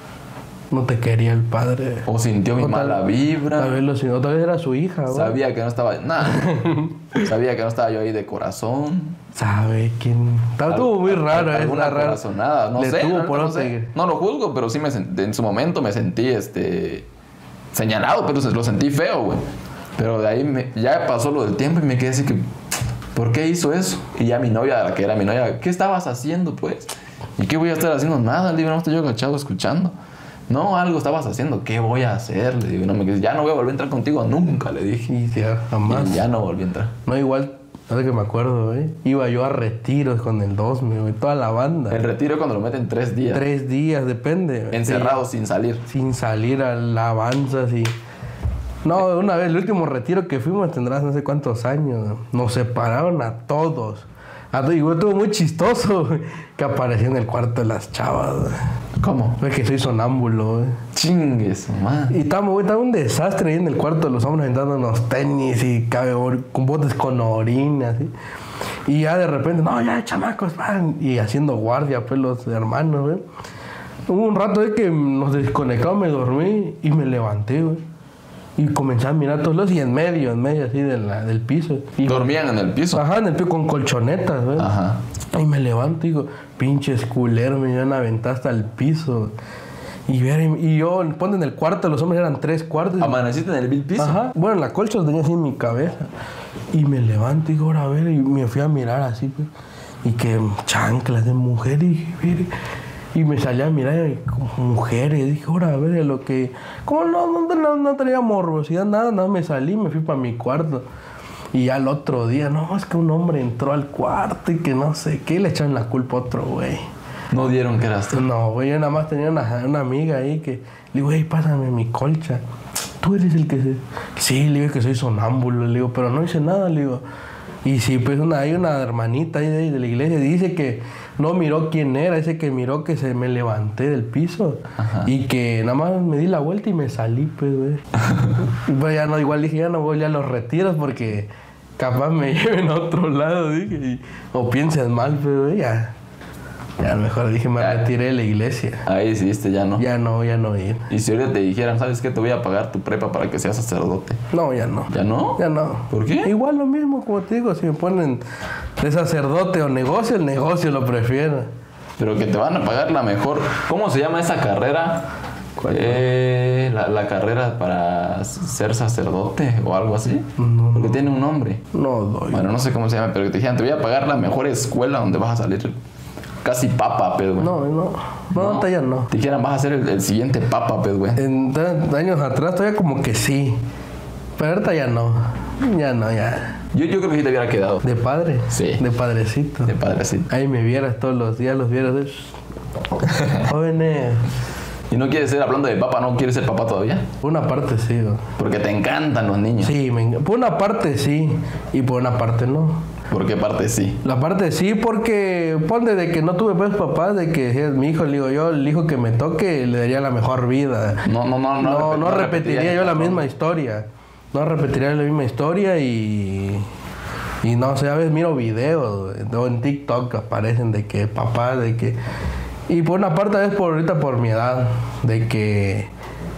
No te quería el padre. O sintió mi o mala tal, vibra. Tal vez lo sintió, tal vez era su hija, güey. Sabía que no estaba, nada. Sabía que no estaba yo ahí de corazón. ¿Sabe quién? Estuvo muy raro, ¿eh? Alguna corazonada, no Le sé. Tuvo No, por no, no, sé. No lo juzgo, pero sí me sent, en su momento me sentí este señalado, pero lo sentí feo, güey. Pero de ahí me, ya pasó lo del tiempo y me quedé así que, ¿por qué hizo eso? Y ya mi novia, la que era mi novia, ¿qué estabas haciendo, pues? ¿Y qué voy a estar haciendo? Nada, le digo, no estoy yo agachado escuchando. No, algo estabas haciendo, ¿qué voy a hacer? Le digo, no me quedé, ya no voy a volver a entrar contigo nunca, le dije. Y ya, jamás. Y ya no volví a entrar. No, igual, ahora que me acuerdo, güey, iba yo a retiros con el Dosme, güey, toda la banda. El retiro es cuando lo meten tres días. Tres días, depende. Encerrado sí, sin salir. Sin salir a la alabanza, sí. No, una vez, el último retiro que fuimos, tendrás no sé cuántos años, nos separaron a todos. Y güey, estuvo muy chistoso, güey, que apareció en el cuarto de las chavas, güey. ¿Cómo? Es que soy sonámbulo, güey. Chingues, man. Y estamos, güey, estaba un desastre ahí en el cuarto de los hombres aventándonos tenis y cabe, con botes con orina, así. Y ya de repente, no, ya, chamacos, van. Y haciendo guardia, pues, los hermanos, güey. Hubo un rato de que nos desconectamos, me dormí y me levanté, güey. Y comencé a mirar todos los y en medio, en medio así de la, del piso. Y ¿dormían en el piso? Ajá, en el piso con colchonetas, güey. Ajá. Y me levanto y digo, pinches culeros, me iban a aventar hasta el piso. Y, ver, y yo, ponte en el cuarto, los hombres eran tres cuartos. ¿Amaneciste en el piso? Ajá. Bueno, la colcha la tenía así en mi cabeza. Y me levanto y digo, ahora a ver, y me fui a mirar así, pues. Y que chanclas de mujer, y dije, y me salí a mirar como mujeres. Dije, ahora a ver, lo que... Como no, no, no, no tenía morbosidad, nada, nada, me salí, me fui para mi cuarto. Y al otro día, no, es que un hombre entró al cuarto y que no sé qué, le echaron la culpa a otro güey. ¿No dieron que eras tú? No, güey, yo nada más tenía una, una amiga ahí que... Le digo, hey, pásame mi colcha. Tú eres el que se... Sí, le digo que soy sonámbulo, le digo, pero no hice nada, le digo... Y sí, pues una, hay una hermanita ahí de, de la iglesia, dice que no miró quién era, dice que miró que se me levanté del piso. Ajá. Y que nada más me di la vuelta y me salí, pues, güey. Y pues ya no, igual dije, ya no voy a los retiros porque capaz me lleven a otro lado, dije. Y, o piensen mal, pues, güey, ya. Ya mejor dije, me ya, retiré de la iglesia. Ahí hiciste, ya no. Ya no, ya no ir. Y si ahorita te dijeran, ¿sabes qué? Te voy a pagar tu prepa para que seas sacerdote. No, ya no. ¿Ya no? Ya no. ¿Por qué? Igual lo mismo, como te digo, si me ponen de sacerdote o negocio, el negocio lo prefiero. Pero que te van a pagar la mejor. ¿Cómo se llama esa carrera? ¿Cuál? Eh, la, la carrera para ser sacerdote o algo así. No, porque no. Tiene un nombre. No doy. Bueno, no sé cómo se llama, pero que te dijeran, te voy a pagar la mejor escuela donde vas a salir casi papa, pues, güey. No, no. No, no, ya no. Te dijeran, vas a ser el, el siguiente papa, pues, güey. En años atrás todavía como que sí. Pero ahorita ya no. Ya no, ya. Yo, yo creo que sí te hubiera quedado. ¿De padre? Sí. De padrecito. De padrecito. Ahí me vieras todos los días, los vieras. De... Jóvenes. ¿Y no quieres ser, hablando de papá, no quieres ser papá todavía? Por una parte sí, güey. Porque te encantan los niños. Sí, me... por una parte sí. Y por una parte no. ¿Por qué parte sí? La parte sí, porque ponte de que no tuve pues papás, de que es mi hijo, le digo yo, el hijo que me toque le daría la mejor vida. No, no, no, no. No, repet- no, no repetiría, repetiría yo la misma historia. No repetiría la misma historia y... Y no sé, a veces miro videos o en TikTok aparecen de que papá, de que... Y por una parte es por ahorita por mi edad, de que...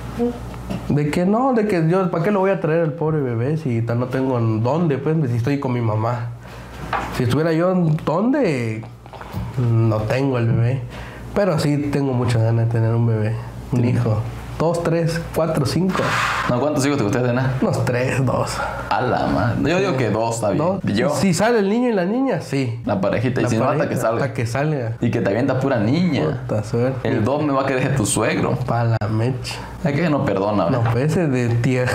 De que no, de que yo, ¿para qué lo voy a traer al pobre bebé si no tengo dónde? Pues si estoy con mi mamá. Si estuviera yo, ¿dónde? No tengo el bebé. Pero sí tengo muchas ganas de tener un bebé, un sí. hijo. Dos, tres, cuatro, cinco. No, ¿cuántos hijos te gustaría tener? Unos tres, dos. A la madre. Yo digo que dos está bien. Dos. Yo. Si sale el niño y la niña, sí. La parejita. La y si pareja, no, hasta que salga. Hasta que salga. Y que te avienta pura niña. Puta suerte. El dos me va a querer de tu suegro. Pa' la mecha. Es que no perdona, ¿verdad? No, pues ese de tierra.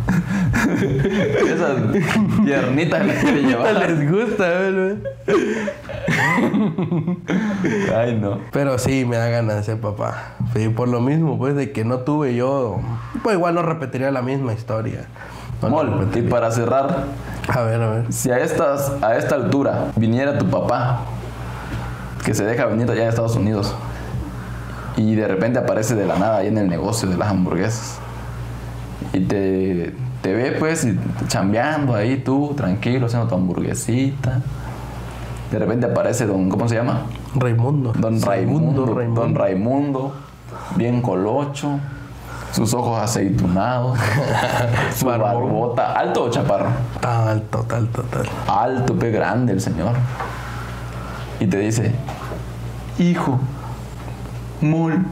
Esas piernitas las quiere llevar. Les gusta, ¿verdad? Ay, no. Pero sí, me da ganas de ser papá. Sí, por lo mismo, pues, de que no tuve yo... Pues igual no repetiría la misma historia. No Mol, y para cerrar... A ver, a ver. Si a, estas, a esta altura viniera tu papá, que se deja venir allá de Estados Unidos, y de repente aparece de la nada ahí en el negocio de las hamburguesas, y te, te ve, pues, y chambeando ahí tú, tranquilo, haciendo tu hamburguesita... De repente aparece don... ¿Cómo se llama? Raimundo. Don Raimundo. Raimundo. Don Raimundo. Bien colocho. Sus ojos aceitunados. Su barbota. ¿Alto o chaparro? Alto, alto, alto. Alto, pe grande el señor. Y te dice... Hijo. Mol.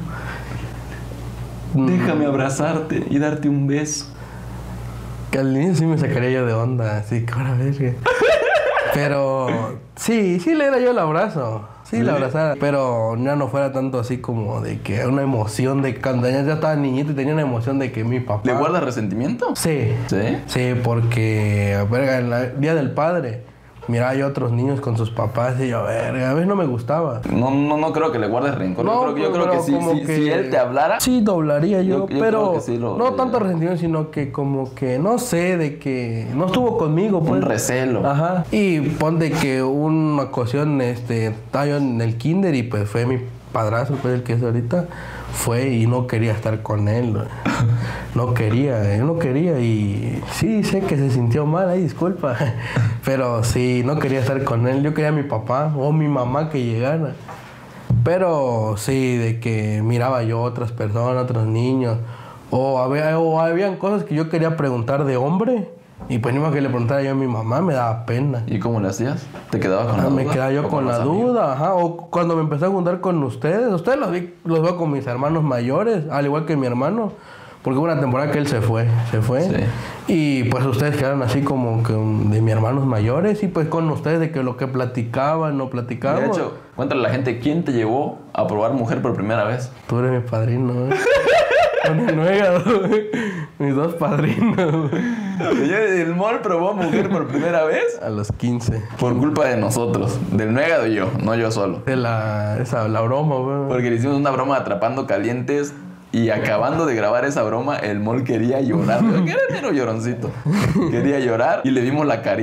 Mm. Déjame abrazarte y darte un beso. Que al inicio sí me sacaría yo de onda. Así que ahora verga. Pero sí, sí le era yo el abrazo. Sí, ¿sí? La abrazara. Pero ya no fuera tanto así como de que una emoción de cuando ella ya estaba niñito y tenía una emoción de que mi papá... ¿Le guarda resentimiento? Sí. ¿Sí? Sí, porque, verga, en el Día del Padre... Miraba yo a otros niños con sus papás y yo, verga, a veces no me gustaba. No, no, no creo que le guardes rencor. No, yo creo, yo creo que, sí, sí, que si él te hablara... Sí, doblaría yo, yo, yo pero sí lo, no lo, tanto resentimiento, sino que como que, no sé, de que no estuvo conmigo. Pues. Un recelo. Ajá. Y ponte que una ocasión, este, estaba yo en el kinder y pues fue mi padrastro, pues el que es ahorita, fue y no quería estar con él. No quería, él no quería y sí, sé que se sintió mal, ahí disculpa. Pero sí, no quería estar con él. Yo quería a mi papá o mi mamá que llegara. Pero sí, de que miraba yo a otras personas, otros niños. O había, o habían cosas que yo quería preguntar de hombre. Y pues ni más que le preguntara yo a mi mamá, me daba pena. ¿Y cómo le hacías? ¿Te quedabas con la ah, duda? Me quedaba yo con la duda, ajá. O cuando me empecé a juntar con ustedes. Ustedes los, vi, los veo con mis hermanos mayores, al igual que mi hermano. Porque hubo una temporada que él se fue, se fue. Sí. Y pues ustedes quedaron así como que de mis hermanos mayores. Y pues con ustedes de que lo que platicaban, no platicaban. De hecho, cuéntale a la gente, ¿quién te llevó a probar mujer por primera vez? Tú eres mi padrino, ¿eh? Con el nuegado, mis dos padrinos. ¿El Mol probó mujer por primera vez? A los quince. Por culpa de nosotros, del nuegado y yo, no yo solo. De la, esa, la broma, güey. Porque le hicimos una broma atrapando calientes y acabando de grabar esa broma, el Mol quería llorar. Que era mero lloroncito. Quería llorar y le dimos la carita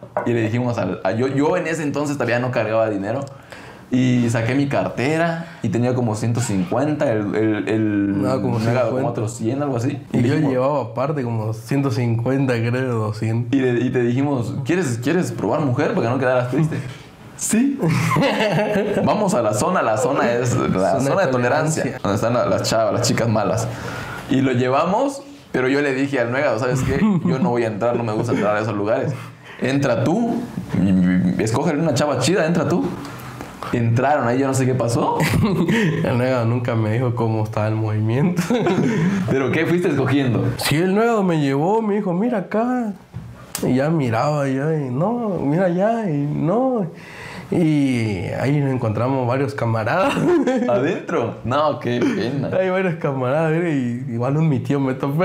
y le dijimos al... A, yo, yo en ese entonces todavía no cargaba dinero. Y saqué mi cartera y tenía como ciento cincuenta, el, el, el no, como, como otros cien, algo así. Y, y yo dijimos, llevaba aparte como ciento cincuenta, creo, doscientos. Y, le, y te dijimos, ¿quieres, ¿quieres probar mujer para que no quedaras triste? Sí. Vamos a la zona, la zona es la zona, zona de tolerancia, tolerancia, donde están las chavas, las chicas malas. Y lo llevamos, pero yo le dije al Nuegado, ¿sabes qué? Yo no voy a entrar, no me gusta entrar a esos lugares. Entra tú, escógele una chava chida, entra tú. Entraron ahí, yo no sé qué pasó. El Nuevo nunca me dijo cómo estaba el movimiento. ¿Pero qué fuiste escogiendo? Sí, el Nuevo me llevó, me dijo, mira acá. Y ya miraba yo, y no, mira allá, y no. Y ahí nos encontramos varios camaradas. ¿Adentro? No, qué pena. Hay varios camaradas, y igual un mi tío me topé.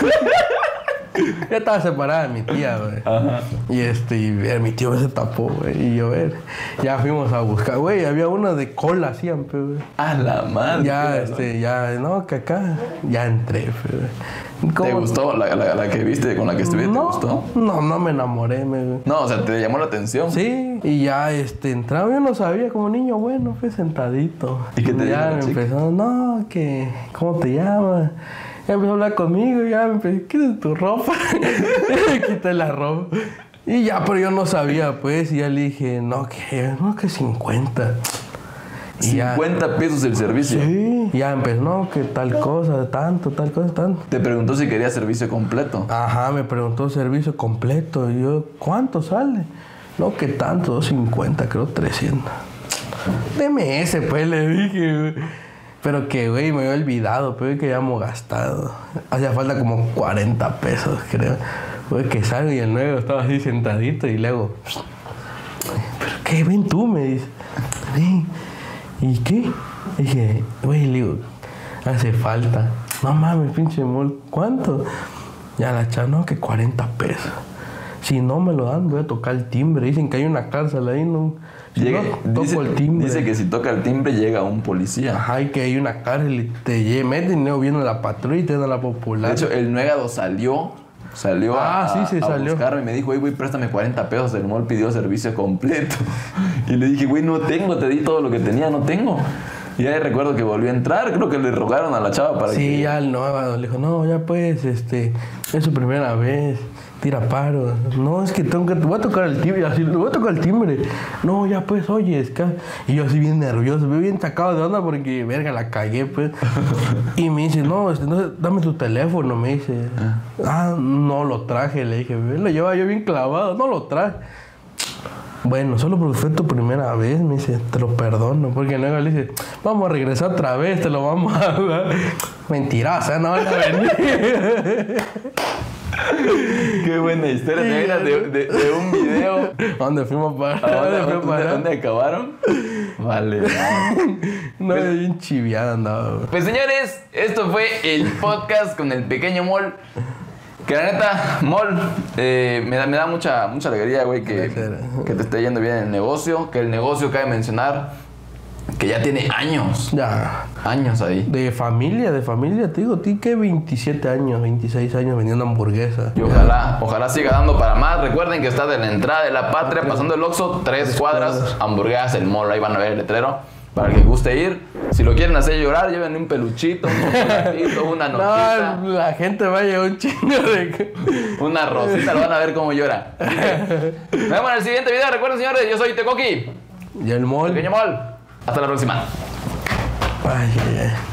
Ya estaba separada de mi tía, güey. Ajá. Y este, y ver, mi tío se tapó, güey. Y yo, ver, ya fuimos a buscar, güey. Había una de cola siempre, güey. A la madre. Ya, este, ya, no, que acá, ya entré, güey. ¿Te gustó la, la, la que viste, con la que estuviste? No, ¿Te gustó? No, no me enamoré, me... No, o sea, ¿te llamó la atención? Sí, y ya, este, entraba, yo no sabía, como niño bueno, fue sentadito. ¿Y qué te dijo ya la me chica? empezó, no, que, ¿cómo te llamas? Ya empezó a hablar conmigo, ya me empezó, quita tu ropa. Quité la ropa. Y ya, pero yo no sabía, pues, y ya le dije, no, que, no, que cincuenta. Y cincuenta ya, pesos el servicio. Sí. Y ya empezó, no, que tal cosa, tanto, tal cosa, tanto. Te preguntó si quería servicio completo. Ajá, me preguntó servicio completo. Y yo, ¿cuánto sale? No, que tanto, doscientos cincuenta, creo trescientos. Deme ese, pues, le dije, güey. Pero que, güey, me había olvidado, pero que ya hemos gastado. Hacía falta como cuarenta pesos, creo. Güey, que salgo y el Nuevo estaba así sentadito y luego... ¿Pero qué? Ven tú, me dice. Ven. ¿Y qué? Dije, güey, le digo, hace falta. No mames, pinche mol. ¿Cuánto? Ya la chava, no, que cuarenta pesos. Si no me lo dan, voy a tocar el timbre. Dicen que hay una cárcel ahí, ¿no? Si Llega, no, toco dice, el timbre. Dice que si toca el timbre llega un policía. Ajá, y que hay una cárcel y te meten y luego viene la patrulla y te dan a la popular. De hecho, el Nuegado salió, salió ah, a, sí, sí, a salió. buscarme y me dijo, güey, güey, préstame cuarenta pesos. El mall pidió servicio completo. Y le dije, güey, no tengo, te di todo lo que tenía, no tengo. Y ahí recuerdo que volvió a entrar, creo que le rogaron a la chava para sí, que... Sí, ya el Nuevo le dijo, no, ya pues, este, es su primera vez. Tira paro. No, es que tengo que... Voy a tocar el timbre. Así, voy a tocar el timbre. No, ya pues, oye, es que... Y yo así bien nervioso, bien sacado de onda porque, verga, la cagué, pues. Y me dice, no, este, no, dame tu teléfono, me dice. Ah, no lo traje, le dije. Lo llevaba yo bien clavado, no lo traje. Bueno, solo porque fue tu primera vez, me dice, te lo perdono. Porque luego le dice, vamos a regresar otra vez, te lo vamos a dar. Mentirosa, no van a venir. Qué buena historia. ¿Te imaginas de, de, de un video? ¿Dónde fuimos para? ¿A dónde, ¿Dónde, dónde, para? ¿Dónde acabaron? Vale. No, pues, bien chiviada andaba. Pues señores, esto fue el podcast con el pequeño Mol. Que la neta, Mol, eh, me da, me da mucha, mucha alegría, güey, que, que te esté yendo bien el negocio. Que el negocio, cabe mencionar, que ya tiene años. Ya. Años ahí. De familia, de familia, te digo, ti que veintisiete años, veintiséis años vendiendo hamburguesas. Y ojalá, ojalá siga dando para más. Recuerden que está de la entrada de la Patria, pasando el Oxxo, tres cuadras, hamburguesas, el Mall, ahí van a ver el letrero. Para el que guste ir, si lo quieren hacer llorar, lleven un peluchito, un chocolatito, una notita. No, la gente va a llevar un chingo de... Una rosita, lo van a ver cómo llora. Nos vemos en el siguiente video. Recuerden, señores, yo soy Tecoqui. Y el Mol. Pequeño Mol. Hasta la próxima. Ay, ay, ay.